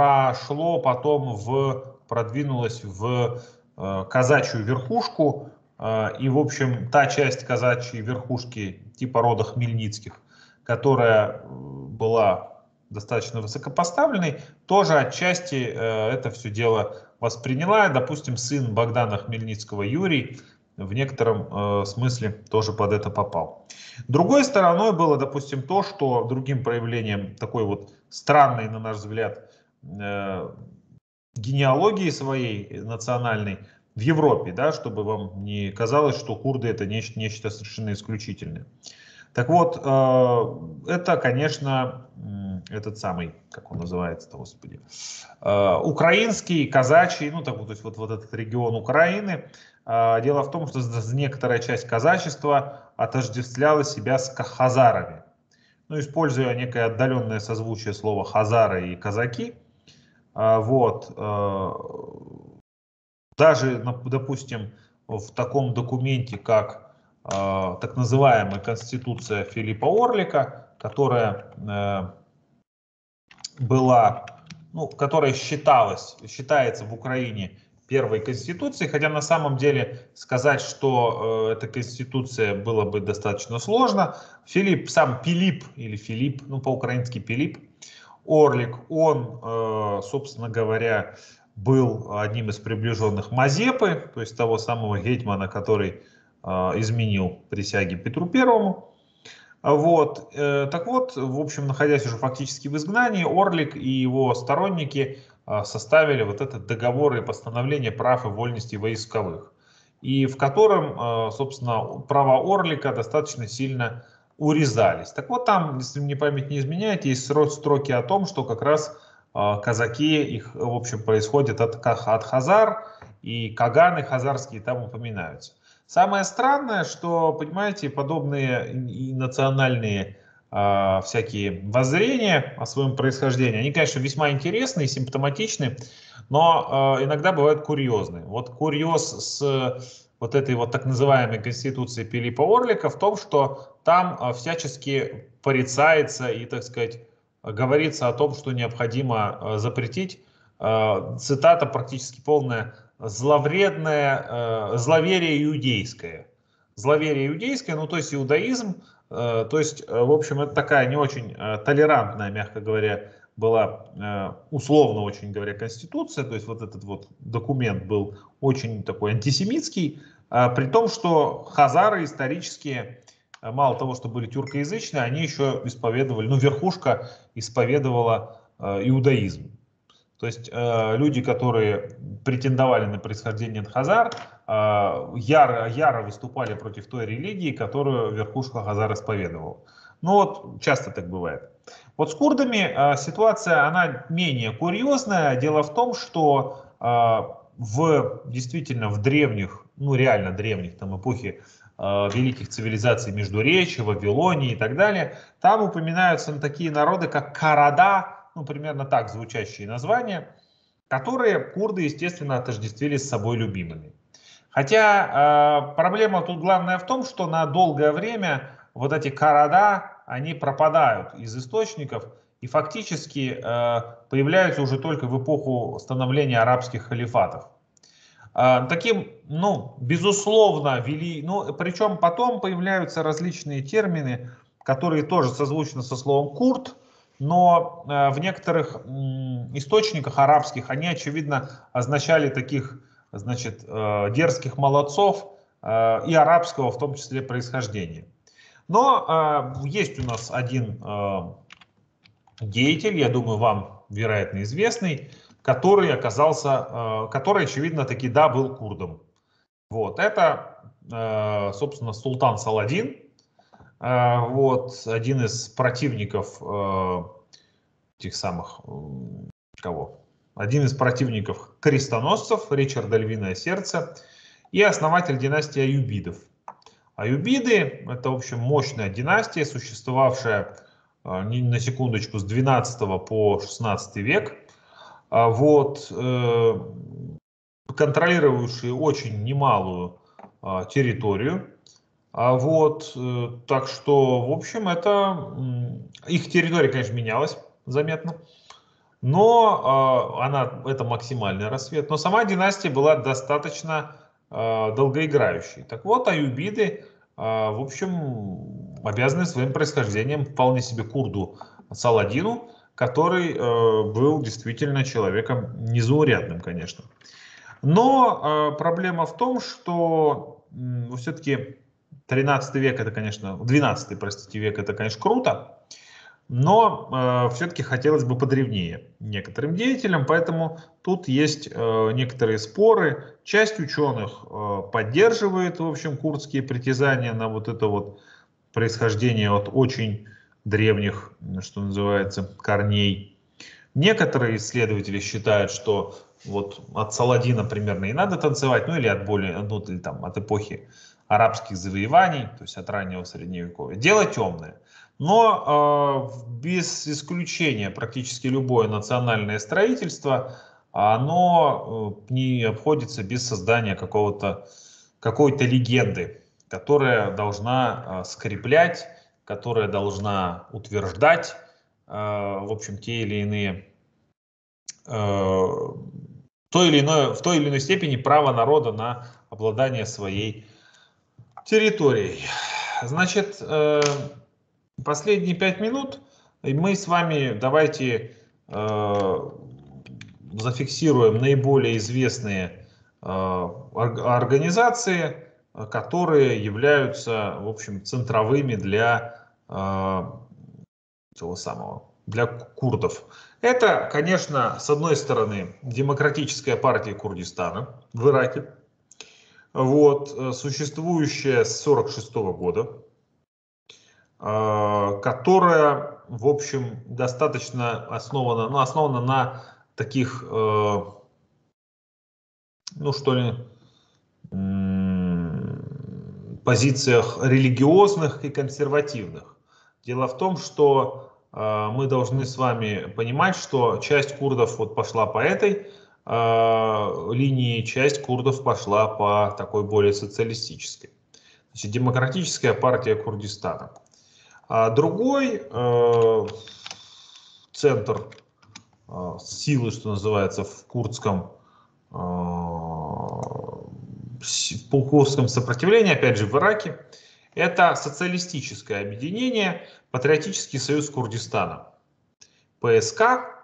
продвинулось в казачью верхушку, и, в общем, та часть казачьей верхушки типа рода Хмельницких, которая была достаточно высокопоставленной, тоже отчасти это все дело восприняла. Допустим, сын Богдана Хмельницкого Юрий в некотором смысле тоже под это попал. Другой стороной было, допустим, то, что другим проявлением такой вот странной, на наш взгляд, генеалогии своей национальной в Европе, да, чтобы вам не казалось, что курды это нечто совершенно исключительное. Так вот, это, конечно, этот самый, как он называется-то, господи, украинский, казачий, ну, так вот, то есть вот этот регион Украины. Дело в том, что некоторая часть казачества отождествляла себя с хазарами. Ну, используя некое отдаленное созвучие слова хазары и казаки. Вот. Даже, допустим, в таком документе, как так называемая Конституция Филиппа Орлика, которая была, ну, которая считается в Украине первой конституцией, хотя на самом деле сказать, что эта конституция было бы достаточно сложно. Сам Пилип, или Филипп, ну по-украински Пилип Орлик, он, собственно говоря, был одним из приближенных Мазепы, то есть того самого гетьмана, который изменил присяги Петру Первому. Вот. Так вот, в общем, находясь уже фактически в изгнании, Орлик и его сторонники составили вот этот договор и постановление прав и вольностей войсковых, и в котором, собственно, права Орлика достаточно сильно урезались. Так вот, там, если мне память не изменяет, есть строки о том, что как раз казаки, их, в общем, происходят от хазар, и каганы хазарские там упоминаются. Самое странное, что, понимаете, подобные и национальные всякие воззрения о своем происхождении, они, конечно, весьма интересны и симптоматичны, но иногда бывают курьезные. Вот курьез с вот этой вот так называемой конституции Пилипа Орлика в том, что там всячески порицается и, так сказать, говорится о том, что необходимо запретить, цитата практически полная, зловерие иудейское. Зловерие иудейское, ну то есть иудаизм, то есть, в общем, это такая не очень толерантная, мягко говоря, была условно очень говоря конституция, то есть вот этот вот документ был очень такой антисемитский, при том, что хазары исторически, мало того, что были тюркоязычные, они еще исповедовали, ну верхушка исповедовала иудаизм. То есть люди, которые претендовали на происхождение от хазар, яро выступали против той религии, которую верхушка хазар исповедовала. Ну вот, часто так бывает. Вот с курдами ситуация, она менее курьезная. Дело в том, что действительно в древних, ну реально древних, там эпохи великих цивилизаций Междуречия, Вавилонии и так далее, там упоминаются такие народы, как Карада, ну примерно так звучащие названия, которые курды, естественно, отождествили с собой любимыми. Хотя проблема тут главная в том, что на долгое время вот эти Карада, они пропадают из источников и фактически появляются уже только в эпоху становления арабских халифатов. Таким, ну, безусловно, ну, причем потом появляются различные термины, которые тоже созвучны со словом курд, но в некоторых источниках арабских они, очевидно, означали таких, значит, дерзких молодцов и арабского, в том числе, происхождения. Но есть у нас один деятель, я думаю, вам, вероятно, известный, который оказался, который, очевидно, таки, да, был курдом. Вот, это, собственно, султан Саладин, вот, один из противников тех самых, кого? Один из противников крестоносцев, Ричарда Львиное Сердце, и основатель династии Аюбидов. Аюбиды – это, в общем, мощная династия, существовавшая, на секундочку, с 12 по 16 век, вот, контролировавшие очень немалую территорию. Вот, так что, в общем, это их территория, конечно, менялась заметно, но это максимальный рассвет. Но сама династия была достаточно долгоиграющей. Так вот, аюбиды, в общем, обязаны своим происхождением вполне себе курду Саладину, который был действительно человеком незаурядным, конечно. Но проблема в том, что все-таки 13 век это, конечно, 12, простите, век это, конечно, круто, но все-таки хотелось бы подревнее некоторым деятелям, поэтому тут есть некоторые споры. Часть ученых поддерживает, в общем, курдские притязания на вот это вот происхождение от очень древних, что называется, корней. Некоторые исследователи считают, что вот от Саладина примерно и надо танцевать, ну или от более, ну или там от эпохи арабских завоеваний, то есть от раннего средневековья. Дело темное. Но без исключения практически любое национальное строительство, оно не обходится без создания какой-то легенды, которая должна скреплять, которая должна утверждать, в общем, те или иные, в той или иной степени право народа на обладание своей территорией. Значит, последние 5 минут мы с вами давайте зафиксируем наиболее известные организации, которые являются, в общем, центровыми для того самого для курдов. Это, конечно, с одной стороны, Демократическая партия Курдистана в Ираке, вот, существующая с 1946 года, которая, в общем, достаточно основана, ну, основана на таких, ну, что ли, позициях религиозных и консервативных. Дело в том, что мы должны с вами понимать, что часть курдов вот пошла по этой линии, часть курдов пошла по такой более социалистической. Значит, Демократическая партия Курдистана. А другой центр силы, что называется, в курдском сопротивлении, опять же в Ираке, это социалистическое объединение Патриотический союз Курдистана, ПСК.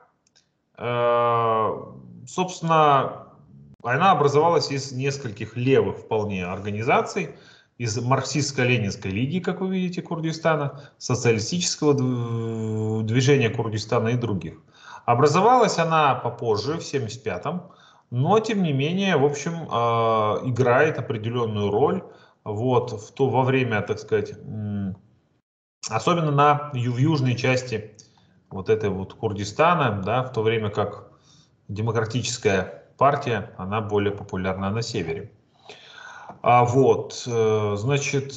Собственно, она образовалась из нескольких левых вполне организаций, из марксистско-ленинской лиги, как вы видите, Курдистана, социалистического движения Курдистана и других. Образовалась она попозже, в 1975-м, но, тем не менее, в общем, играет определенную роль вот, во время, так сказать, особенно в южной части вот этой вот Курдистана, да, в то время как Демократическая партия, она более популярна на севере. Вот, значит,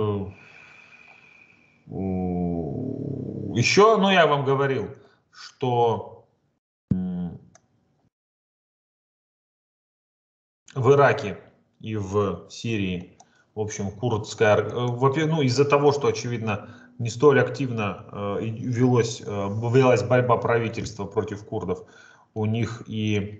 еще, ну, я вам говорил, что в Ираке и в Сирии, в общем, курдская, ну, из-за того, что, очевидно, не столь активно велась борьба правительства против курдов, у них и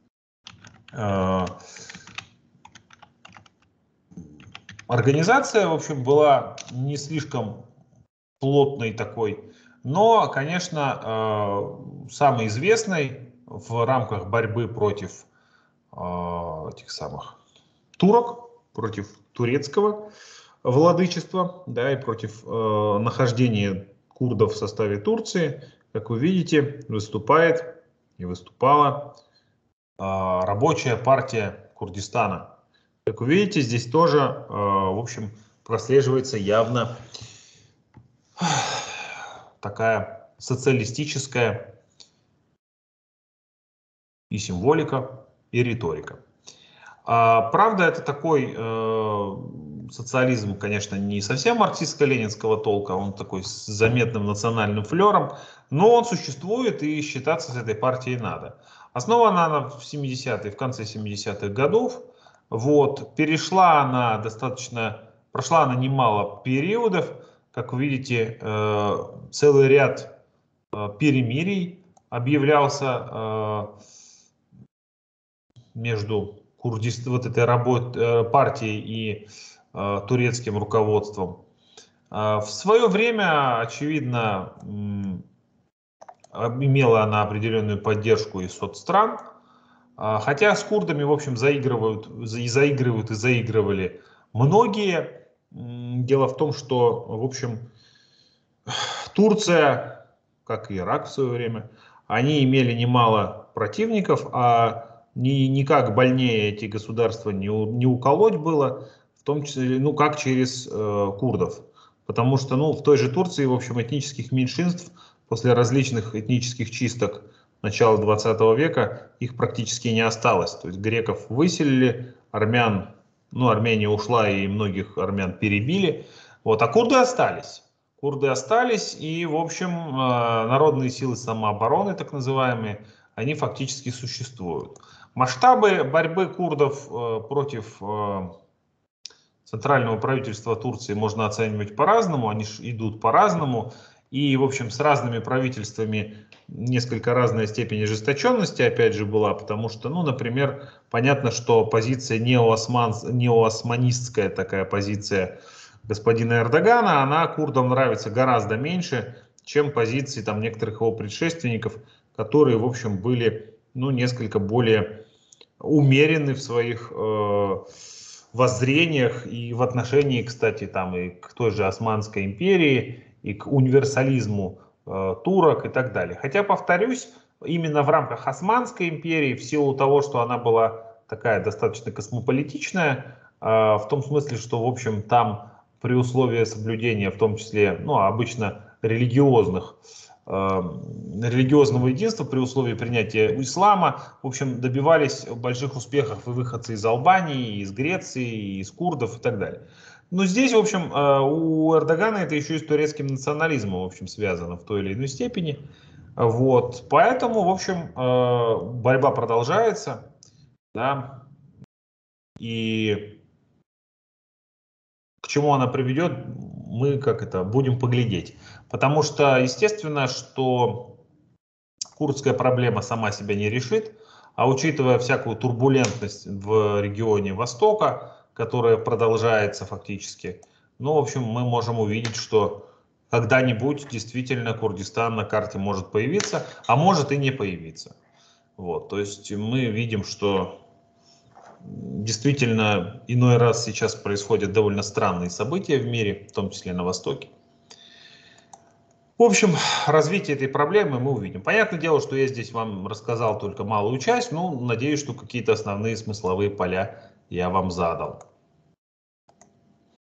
организация, в общем, была не слишком плотной такой, но, конечно, самой известной в рамках борьбы против этих самых турок, против турецкого владычества, да, и против нахождения курдов в составе Турции, как вы видите, выступает и выступала Рабочая партия Курдистана. Как вы видите, здесь тоже, в общем, прослеживается явно такая социалистическая и символика, и риторика. Правда, это такой социализм, конечно, не совсем марксистско-ленинского толка, он такой с заметным национальным флером, но он существует и считаться с этой партией надо. Основана она в 70-е, в конце 70-х годов. Вот, прошла она немало периодов, как вы видите, целый ряд перемирий объявлялся между вот этой партией и турецким руководством. В свое время, очевидно, имела она определенную поддержку из соцстран, хотя с курдами, в общем, заигрывают и заигрывали многие. Дело в том, что, в общем, Турция, как и Ирак в свое время, они имели немало противников, а никак больнее эти государства не уколоть было, в том числе, ну, как через курдов. Потому что, ну, в той же Турции, в общем, этнических меньшинств после различных этнических чисток начала 20 века их практически не осталось. То есть греков выселили, армян, ну, Армения ушла и многих армян перебили, вот, а курды остались. Курды остались, и, в общем, народные силы самообороны, так называемые, они фактически существуют. Масштабы борьбы курдов против центрального правительства Турции можно оценивать по-разному, они идут по-разному, и, в общем, с разными правительствами несколько разная степень ожесточенности, опять же, была, потому что, ну, например, понятно, что позиция неоосманистская такая позиция господина Эрдогана, она курдам нравится гораздо меньше, чем позиции там некоторых его предшественников, которые, в общем, были, ну, несколько более умерены в своих воззрениях и в отношении, кстати, там и к той же Османской империи, и к универсализму турок и так далее. Хотя, повторюсь, именно в рамках Османской империи, в силу того, что она была такая достаточно космополитичная, в том смысле, что, в общем, там при условии соблюдения, в том числе, ну, обычно религиозного единства, при условии принятия ислама, в общем, добивались больших успехов и выходцы из Албании, и из Греции, и из курдов и так далее. Но здесь, в общем, у Эрдогана это еще и с турецким национализмом, в общем, связано в той или иной степени. Вот, поэтому, в общем, борьба продолжается, да, и к чему она приведет, мы будем поглядеть. Потому что, естественно, что курдская проблема сама себя не решит, а учитывая всякую турбулентность в регионе Востока, которая продолжается фактически, ну, в общем, мы можем увидеть, что когда-нибудь действительно Курдистан на карте может появиться, а может и не появиться. Вот, то есть мы видим, что действительно иной раз сейчас происходят довольно странные события в мире, в том числе на Востоке. В общем, развитие этой проблемы мы увидим. Понятное дело, что я здесь вам рассказал только малую часть, но надеюсь, что какие-то основные смысловые поля я вам задал.